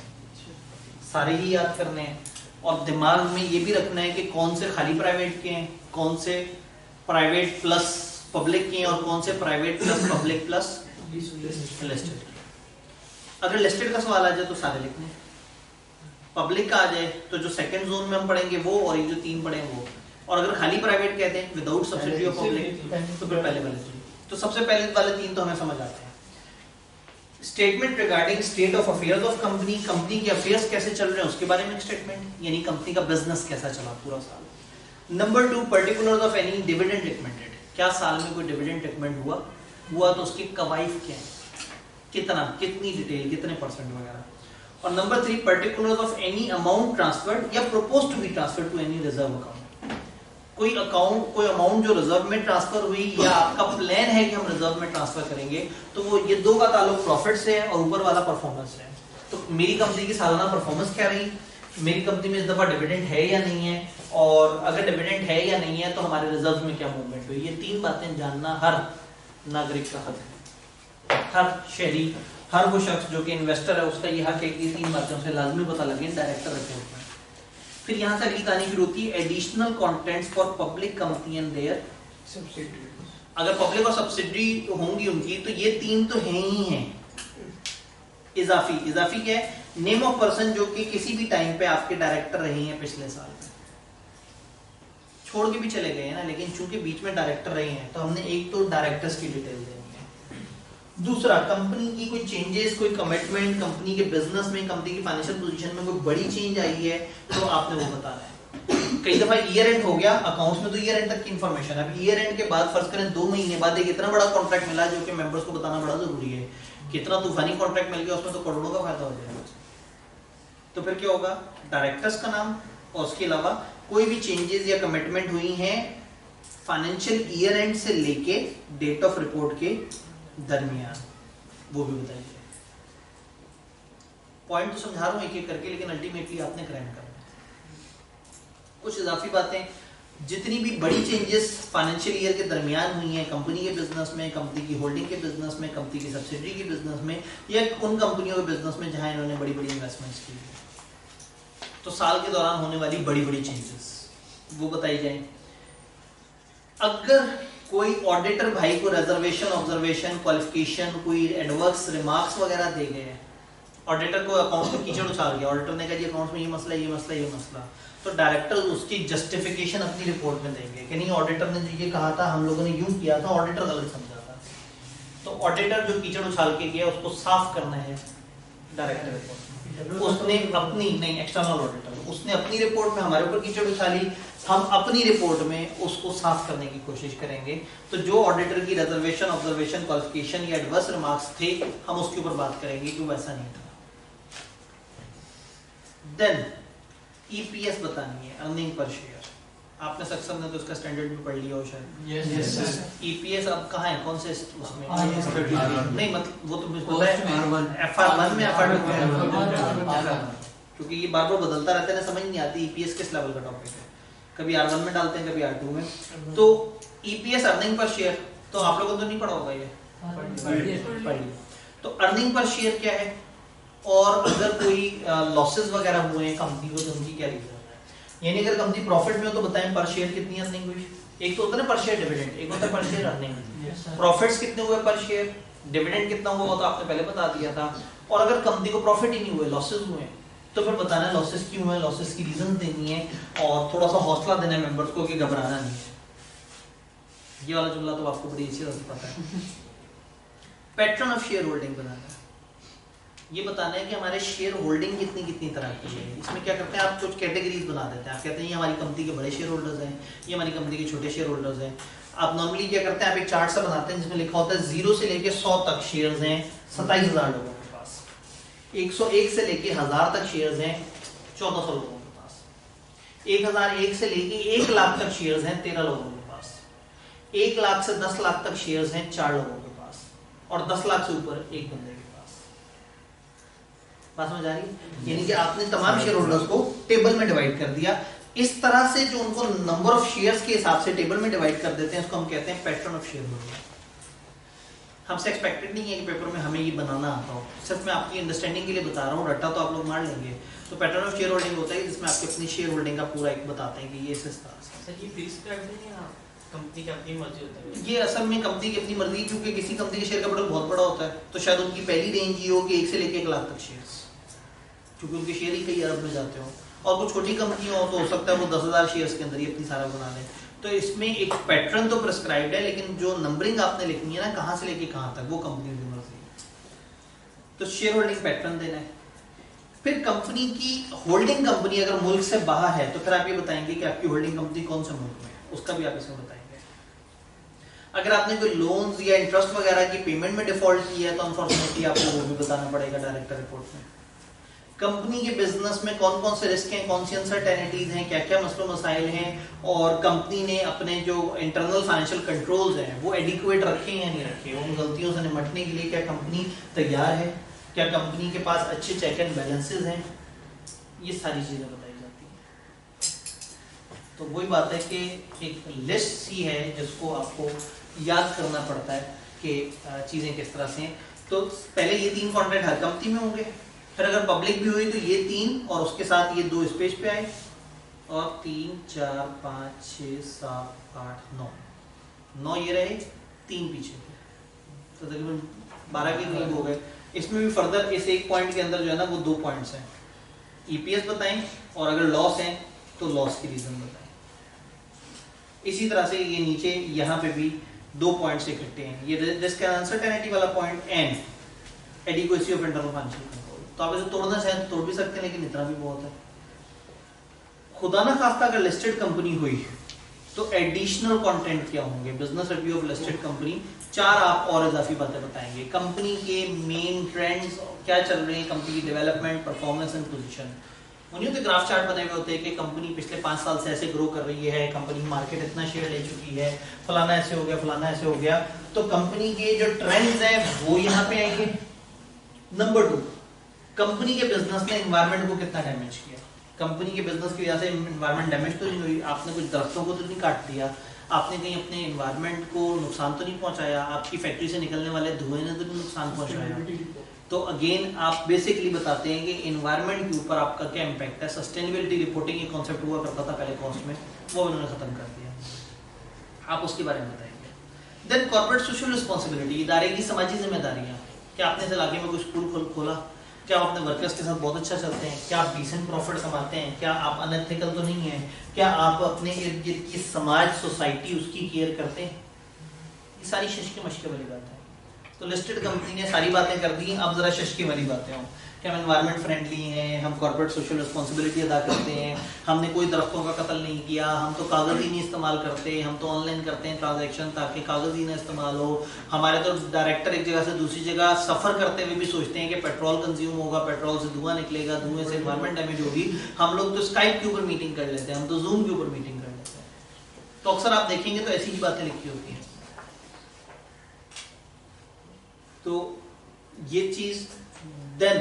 सारे ही याद करने हैं। और दिमाग में ये भी रखना है कि कौन से खाली प्राइवेट के हैं, कौन से प्राइवेट प्लस पब्लिक के हैं, और कौन से private plus public plus listed. अगर लिस्टेड का सवाल आ जाए तो सारे लिखने, पब्लिक का आ जाए तो जो सेकंड जोन में हम पढ़ेंगे वो, और ये जो 3 पढ़ेंगे वो। और अगर खाली प्राइवेट कहते हैं विदाउट सब्सिडी ऑफ पब्लिक, तो फिर पहले वाले 3। तो सबसे पहले वाले 3 तो हमें समझ आते हैं। Statement regarding state of affairs of company, company के अफेयर्स कैसे चल रहे हैं उसके बारे में एक स्टेटमेंट, यानी कंपनी का बिजनेस कैसा चला पूरा साल। Number 2, particulars of any dividend recommended, क्या साल में कोई डिविडेंड रिकमेंड हुआ तो उसकी कवाइफ क्या है, कितना, कितनी डिटेल, कितने परसेंट वगैरह। और number 3, particulars of any amount transferred या proposed to be transferred to any reserve account, कोई अमाउंट जो रिजर्व में ट्रांसफर हुई या आपका प्लान है कि हम रिजर्व में ट्रांसफर करेंगे, तो वो ये 2 का ताल्लुक प्रॉफिट से है और ऊपर वाला परफॉर्मेंस है। तो मेरी कंपनी की सालाना परफॉर्मेंस क्या रही, मेरी कंपनी में इस दफा डिविडेंड है या नहीं है, और अगर डिविडेंड है या नहीं है तो हमारे रिजर्व में क्या मूवमेंट हुई। ये 3 बातें जानना हर नागरिक का हक है। हर शहरी, हर वो शख्स जो कि इन्वेस्टर है, उसका ये हक है कि 3 बातें उसे लाजमी पता लगे डायरेक्टर रिपोर्ट में। फिर यहाँ से अगली कहानी शुरू होती है, additional contents for public company and their subsidiary. अगर पब्लिक और सब्सिडरी होंगी उनकी, तो ये 3 तो हैं ही हैं। इजाफी क्या है? नेम ऑफ पर्सन जो कि किसी भी टाइम पे आपके डायरेक्टर रहे हैं पिछले साल में, छोड़ के भी चले गए हैं ना, लेकिन चूंकि बीच में डायरेक्टर रहे हैं तो हमने एक तो डायरेक्टर्स की डिटेल देनी है। दूसरा, कंपनी की कोई चेंजेस, कोई कमिटमेंट, कंपनी के बिजनेस में, कंपनी की फाइनेंशियल पोजीशन में कोई बड़ी चेंज आई है तो आपने वो बताना है। कई दफा ईयर एंड हो गया, अकाउंट्स में तो ईयर एंड तक की इंफॉर्मेशन है। अब ईयर एंड के बाद फर्ज करें 2 महीने बाद एक इतना बड़ा कॉन्ट्रैक्ट मिला जो कि मेंबर्स को बताना बड़ा जरूरी है कितना तूफानी कॉन्ट्रैक्ट मिल गया उसमें तो करोड़ों का फायदा हो जाएगा। तो फिर क्या होगा, डायरेक्टर्स का नाम और उसके अलावा कोई भी चेंजेस या कमिटमेंट हुई हैं फाइनेंशियल ईयर एंड से लेके डेट ऑफ रिपोर्ट के दरमियान, वो भी बताइए। पॉइंट तो समझा रहा हूं एक एक करके, लेकिन अल्टीमेटली आपने ग्रैंड करना है। कुछ इजाफी बातें, जितनी भी बड़ी चेंजेस फाइनेंशियल ईयर के दरमियान हुई हैं कंपनी के बिजनेस में, कंपनी की होल्डिंग के बिजनेस में, कंपनी की सब्सिडरी के बिजनेस में, या उन कंपनियों के बिजनेस में जहां इन्होंने बड़ी बड़ी इन्वेस्टमेंट्स की, तो साल के दौरान होने वाली बड़ी बड़ी चेंजेस वो बताई जाए। अगर कोई ऑडिटर भाई को रिजर्वेशन, ऑब्जर्वेशन, क्वालिफिकेशन, कोई एडवर्स रिमार्क्स वगैरह दे गए हैं, ऑडिटर को अकाउंट में कीचड़ उछाल गया, ऑडिटर ने कहा जी अकाउंट में ये मसला, ये मसला, ये मसला, तो डायरेक्टर उसकी जस्टिफिकेशन अपनी रिपोर्ट में देंगे कि नहीं ऑडिटर ने जो ये कहा था हम लोगों ने यूं किया था, ऑडिटर गलत समझा था। तो ऑडिटर जो कीचड़ उछाल के गया उसको साफ करना है डायरेक्टर रिपोर्ट। उसने अपनी नहीं, एक्सटर्नल ऑडिटर, उसने अपनी रिपोर्ट में हमारे ऊपर कीचड़ उछाली, हम अपनी रिपोर्ट में उसको साफ करने की कोशिश करेंगे। तो जो ऑडिटर की रिजर्वेशन, ऑब्जर्वेशन, क्वालिफिकेशन या एडवर्स रिमार्क्स थे हम उसके ऊपर बात करेंगे कि वैसा नहीं था। देन ईपीएस बतानी है, अर्निंग पर शेयर। आपने सक्सेस ने तो इसका स्टैंडर्ड भी पढ़ लिया हो शायद। यस ईपीएस अब कहाँ है, कौन से उसमें? R1 नहीं मतलब वो तो मुझे पता है FR1 में, FR2 में, क्योंकि ये बार बार बदलता रहता है ना, समझ नहीं आती ईपीएस किस लेवल का टॉपिक है। कभी R1 में डालते हैं, कभी R2 में। तो ईपीएस अर्निंग पर शेयर तो आप लोगों को तो नहीं पढ़ा होगा ये, पढ़ लिया। तो अर्निंग पर शेयर क्या है, और अगर कोई लॉसेस वगैरह हुए हैं कंपनी को तो उनकी क्या रीजन है, यानी अगर कंपनी प्रॉफिट में हो तो बताएं पर शेयर कितनी अर्निंग हुई। एक तो होता है ना पर शेयर डिविडेंड, एक होता है पर शेयर अर्निंग। प्रॉफिट्स कितने हुए पर शेयर, डिविडेंड कितना हुआ वो तो आपने पहले बता दिया था। और अगर कंपनी को प्रॉफिट ही नहीं हुए, लॉसेस हुए, तो फिर बताना है लॉसेस क्यों हुए, लॉसेस की रीजन देनी है, और थोड़ा सा हौसला देना है मेंबर्स को कि घबराना नहीं है। ये वाला जुमला तो आपको बड़ी अच्छी तरह से पता है। पैटर्न ऑफ शेयर होल्डिंग बनाना है, ये बताना है कि हमारे शेयर होल्डिंग कितनी कितनी तरह की है। इसमें क्या करते हैं आप, कुछ कैटेगरीज बना देते हैं। आप कहते हैं ये हमारी कंपनी के बड़े शेयर होल्डर्स हैं, ये हमारी कंपनी के छोटे शेयर होल्डर्स हैं। आप नॉर्मली क्या करते हैं, आप एक चार्ट सा बनाते हैं जिसमें लिखा होता है 0 से लेके 100 तक शेयर्स हैं 27,000 लोगों के पास, 101 से लेके 1000 तक शेयर्स हैं 1400 लोगों के पास, 1001 से लेके 1 लाख तक शेयर्स हैं 13 लोगों के पास, 1 लाख से 10 लाख तक शेयर्स हैं 4 लोगों के पास, और 10 लाख से ऊपर एक बंदे के पास। बात समझ आ रही है? यानी कि आपने तमाम शेयर होल्डर्स को टेबल में डिवाइड कर दिया। इस तरह से जो उनको नंबर ऑफ शेयर्स के हिसाब से टेबल में डिवाइड कर देते हैं, उसको हम कहते हैं पैटर्न ऑफ शेयर होल्डिंग। हमसे एक्सपेक्टेड नहीं है कि पेपर में हमें ये बनाना आता हो, सिर्फ मैं आपकी अंडरस्टैंडिंग के लिए बता रहा हूँ, रट्टा तो आप लोग मार लेंगे। तो पैटर्न ऑफ शेयर होल्डिंग होता है जिसमें आपके अपनी शेयर होल्डिंग का पूरा एक बताते हैं कि ये इस तरह से। सर ये प्रिस्क्राइब्ड है या कंपनी की अपनी मर्जी होती है? ये असल में कंपनी की अपनी मर्जी, क्योंकि किसी कंपनी के शेयर का कैपिटल बहुत बड़ा होता है, तो शायद उनकी पहली रेंज ये हो कि 1 से लेकर 1 लाख तक शेयर्स, क्योंकि उनके शेयर ही कई अरब में जाते हो। और कुछ छोटी कंपनी हो तो हो सकता है वो 10,000 शेयर्स के अंदर ही अपनी सारा बना लें। तो इसमें एक पैटर्न तो प्रिस्क्राइब्ड है, लेकिन जो नंबरिंग आपने लिखनी है ना कहाँ से लेके कहाँ तक, वो कंपनी की मर्जी है। तो शेयर होल्डिंग पैटर्न देना है। फिर कंपनी की होल्डिंग कंपनी अगर मुल्क से बाहर है तो फिर आप ये बताएंगे कि आपकी होल्डिंग कंपनी कौन से मुल्क में है, उसका भी आप इसमें बताएंगे। अगर आपने कोई लोन्स या इंटरेस्ट वगैरह की पेमेंट में डिफॉल्ट किया है तो अनफॉर्चुनेटली आपको वो भी बताना पड़ेगा डायरेक्टर रिपोर्ट में। कंपनी के बिजनेस में कौन कौन से रिस्क हैं, कौन सी अनसर्टेनिटीज हैं, क्या क्या मसलो मसाइल हैं, और कंपनी ने अपने जो इंटरनल फाइनेंशियल कंट्रोल्स हैं वो एडिक्वेट रखे या नहीं रखे, उन गलतियों से निपटने के लिए क्या कंपनी तैयार है, क्या कंपनी के पास अच्छे चेक एंड बैलेंसेस हैं, ये सारी चीजें बताई जाती हैं। तो वही बात है कि एक लिस्ट सी है जिसको आपको याद करना पड़ता है कि चीजें किस तरह से हैं। तो पहले ये 3 कॉन्ट्रैक्ट हर कंपनी में होंगे, फिर अगर पब्लिक भी हुई तो ये 3 और उसके साथ ये 2 इस पेज पे आए, और 3 4 5 6 7 8 9 ये रहे, 3 पीछे, तो तकरीबन 12 के करीब हो गए। इसमें भी फर्दर इस एक पॉइंट के अंदर जो है ना वो 2 पॉइंट्स हैं, ईपीएस बताएं और अगर लॉस है तो लॉस की रीजन बताएं। इसी तरह से ये नीचे यहाँ पे भी 2 पॉइंट्स इकट्ठे हैं, ये रिस्क एंड अनसर्टेनिटी वाला point and adequacy of internal financial control. तो आप इसे तोड़ना चाहें तो तोड़ भी सकते हैं, लेकिन इतना भी बहुत है। खुदा ना खास्ता अगर लिस्टेड कंपनी हुई तो एडिशनल कंटेंट क्या होंगे? Business review of listed company, 4 आप और इजाफी बातें बताएंगे। कंपनी के मेन ट्रेंड्स क्या चल रहे हैं, कंपनी की डेवलपमेंट, परफॉर्मेंस एंड पोजीशन। उन्हीं तो ग्राफ चार्ट बने हुए होते हैं कि कंपनी पिछले 5 साल से ऐसे ग्रो कर रही है, कंपनी मार्केट इतना शेयर ले चुकी है, फलाना ऐसे हो गया, फलाना ऐसे हो गया। तो कंपनी के जो ट्रेंड्स हैं वो यहाँ पे आएंगे। नंबर 2, कंपनी के बिजनेस ने एनवायरनमेंट को कितना डैमेज किया। कंपनी के बिजनेस की वजह से एनवायरनमेंट डैमेज तो नहीं हुई, आपने कुछ दरख्तों को तो नहीं काट दिया, आपने कहीं अपने एनवायरनमेंट को नुकसान तो नहीं पहुंचाया, आपकी फैक्ट्री से निकलने वाले धुएं ने तो नहीं नुकसान पहुंचाया। तो अगेन आप बेसिकली बताते हैं कि एनवायरनमेंट के ऊपर आपका क्या इम्पैक्ट है। सस्टेनेबिलिटी रिपोर्टिंग एक कॉन्सेप्ट हुआ करता था पहले कॉस्ट में, वो उन्होंने खत्म कर दिया, आप उसके बारे में बताएंगे। देन कॉर्पोरेट सोशल रिस्पॉन्सिबिलिटी, इदारे की समाजी जिम्मेदारियां। क्या आपने इस इलाके में कोई स्कूल खोला? क्या आप अपने वर्कर्स के साथ बहुत अच्छा चलते हैं? क्या आप डिसेंट प्रॉफिट कमाते हैं? क्या आप अनएथिकल तो नहीं है? क्या आप अपने इर्द गिर्द की समाज, सोसाइटी, उसकी केयर करते हैं? ये सारी शशके मशके वाली बात है। तो लिस्टेड कंपनी ने सारी बातें कर दी, अब जरा शशके वाली बातें हों कि हम एनवायरनमेंट फ्रेंडली हैं, हम कॉर्पोरेट सोशल रिस्पॉन्सिबिलिटी अदा करते हैं, हमने कोई दरख्तों का कत्ल नहीं किया, हम तो कागज़ ही नहीं इस्तेमाल करते, हम तो ऑनलाइन करते हैं ट्रांजैक्शन ताकि कागज़ ही ना इस्तेमाल हो। हमारे तो डायरेक्टर एक जगह से दूसरी जगह सफ़र करते हुए भी सोचते हैं कि पेट्रोल कंज्यूम होगा, पेट्रोल से धुआं निकलेगा, धुएं से एनवायरनमेंट डैमेज होगी। हम लोग तो स्काइप के ऊपर मीटिंग कर लेते हैं, हम तो जूम के ऊपर मीटिंग कर लेते हैं। तो अक्सर आप देखेंगे तो ऐसी ही बातें लिखी होती हैं। तो ये चीज। Then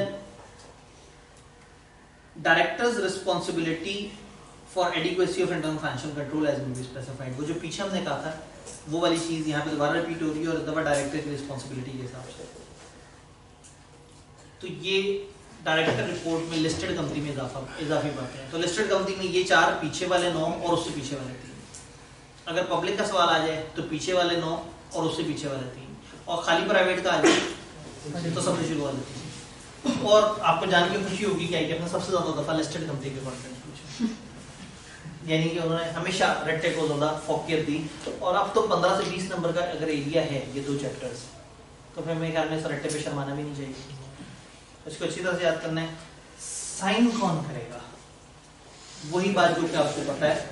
directors responsibility for adequacy of internal financial control as be specified. वो जो पीछे हमने कहा था वो वाली चीज यहाँ पे दोबारा रिपीट हो रही है और इस दफा डायरेक्टर की रिस्पॉन्सिबिलिटी के हिसाब से। तो ये डायरेक्टर रिपोर्ट में लिस्टेड कंपनी में इजाफी बातें हैं। तो लिस्टेड कंपनी में ये 4, पीछे वाले 9 और उससे पीछे वाले 3। अगर पब्लिक का सवाल आ जाए तो पीछे वाले 9 और उससे पीछे वाले 3, और खाली प्राइवेट का आ जाए तो सबसे शुरू वाले 3। और आपको जान के खुशी होगी क्या कि अपने सबसे ज्यादा दफा लिस्टेड कंपनी के कंटेंट पूछे, यानी कि उन्होंने हमेशा रट्टे को ज्यादा फोकियत दी। और अब तो 15 से 20 नंबर का अगर एरिया है ये 2 चैप्टर्स, तो फिर मेरे ख्याल में इस रट्टे पे शर्माना भी नहीं चाहिए। इसको अच्छी तरह से याद करना है। साइन कौन करेगा? वही बात जो कि आपको पता है,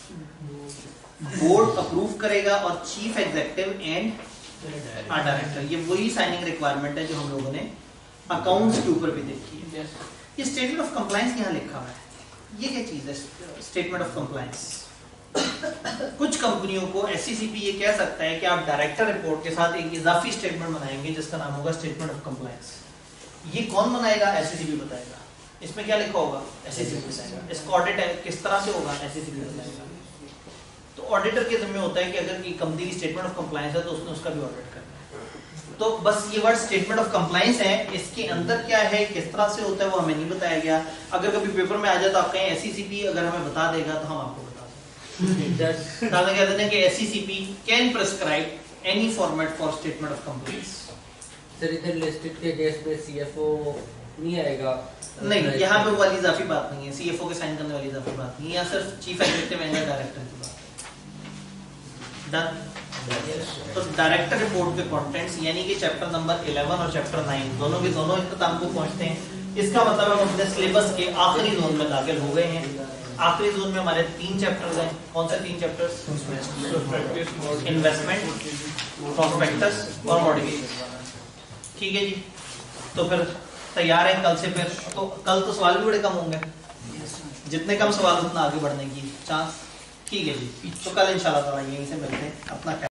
बोर्ड अप्रूव करेगा और चीफ एग्जीक्यूटिव एंड डायरेक्टर, ये वही साइनिंग रिक्वायरमेंट है जो हम लोगों ने अकाउंट्स के ऊपर भी देखी है। ये स्टेटमेंट ऑफ कंप्लायंस यहाँ लिखा हुआ है, ये क्या चीज है स्टेटमेंट ऑफ कंप्लायंस? कुछ कंपनियों को एससीसीपी ये कह सकता है कि आप डायरेक्टर रिपोर्ट के साथ एक इजाफी स्टेटमेंट बनाएंगे जिसका नाम होगा स्टेटमेंट ऑफ कंप्लायंस। ये कौन बनाएगा? एससीसीपी बताएगा। इसमें क्या लिखा होगा? एससीसीपी बताएगा। इसका ऑडिट किस तरह से होगा? एससीसीपी बताएगा। तो ऑडिटर के जिम्मे होता है कि अगर कंपनी की स्टेटमेंट ऑफ कंप्लायंस है तो उसने उसका भी ऑडिट करना है। तो बस ये वर्ड स्टेटमेंट ऑफ कंप्लायंस है, इसके अंदर क्या है, किस तरह से होता है वो हमें नहीं बताया गया। अगर कभी पेपर में आ जाए तो आप कहें एससीसीपी अगर हमें बता देगा तो हम आपको बता देंगे। कह देते हैं कि SCCP can prescribe any format for statement of compliance. Sir इधर लिस्टेड के केस में सीएफओ नहीं आएगा? नहीं, यहाँ पे वाली इजाफी बात नहीं है, सीएफओ के साइन करने वाली इजाफी बात नहीं है, यहाँ सिर्फ चीफ एग्जीक्यूटिव एंड डायरेक्टर की बात है। डन। तो डायरेक्टर रिपोर्ट के कंटेंट्स यानी कि चैप्टर नंबर 11 और चैप्टर 9 दोनों के दोनों इख्तिताम को पहुंचते हैं। इसका मतलब हम अपने सिलेबस के आखिरी जोन में दाखिल हो गए हैं। आखिरी जोन में हमारे 3 चैप्टर्स हैं। कौन से 3 चैप्टर्स? इन्वेस्टमेंट, प्रोस्पेक्टस और मॉडिफिकेशन। ठीक है जी, तो फिर तैयार है कल से? फिर तो कल तो सवाल भी बड़े कम होंगे, जितने कम सवाल उतना आगे बढ़ने की चांस। ठीक है जी, तो कल इंशाल्लाह ताला यहीं से मिलते हैं। अपना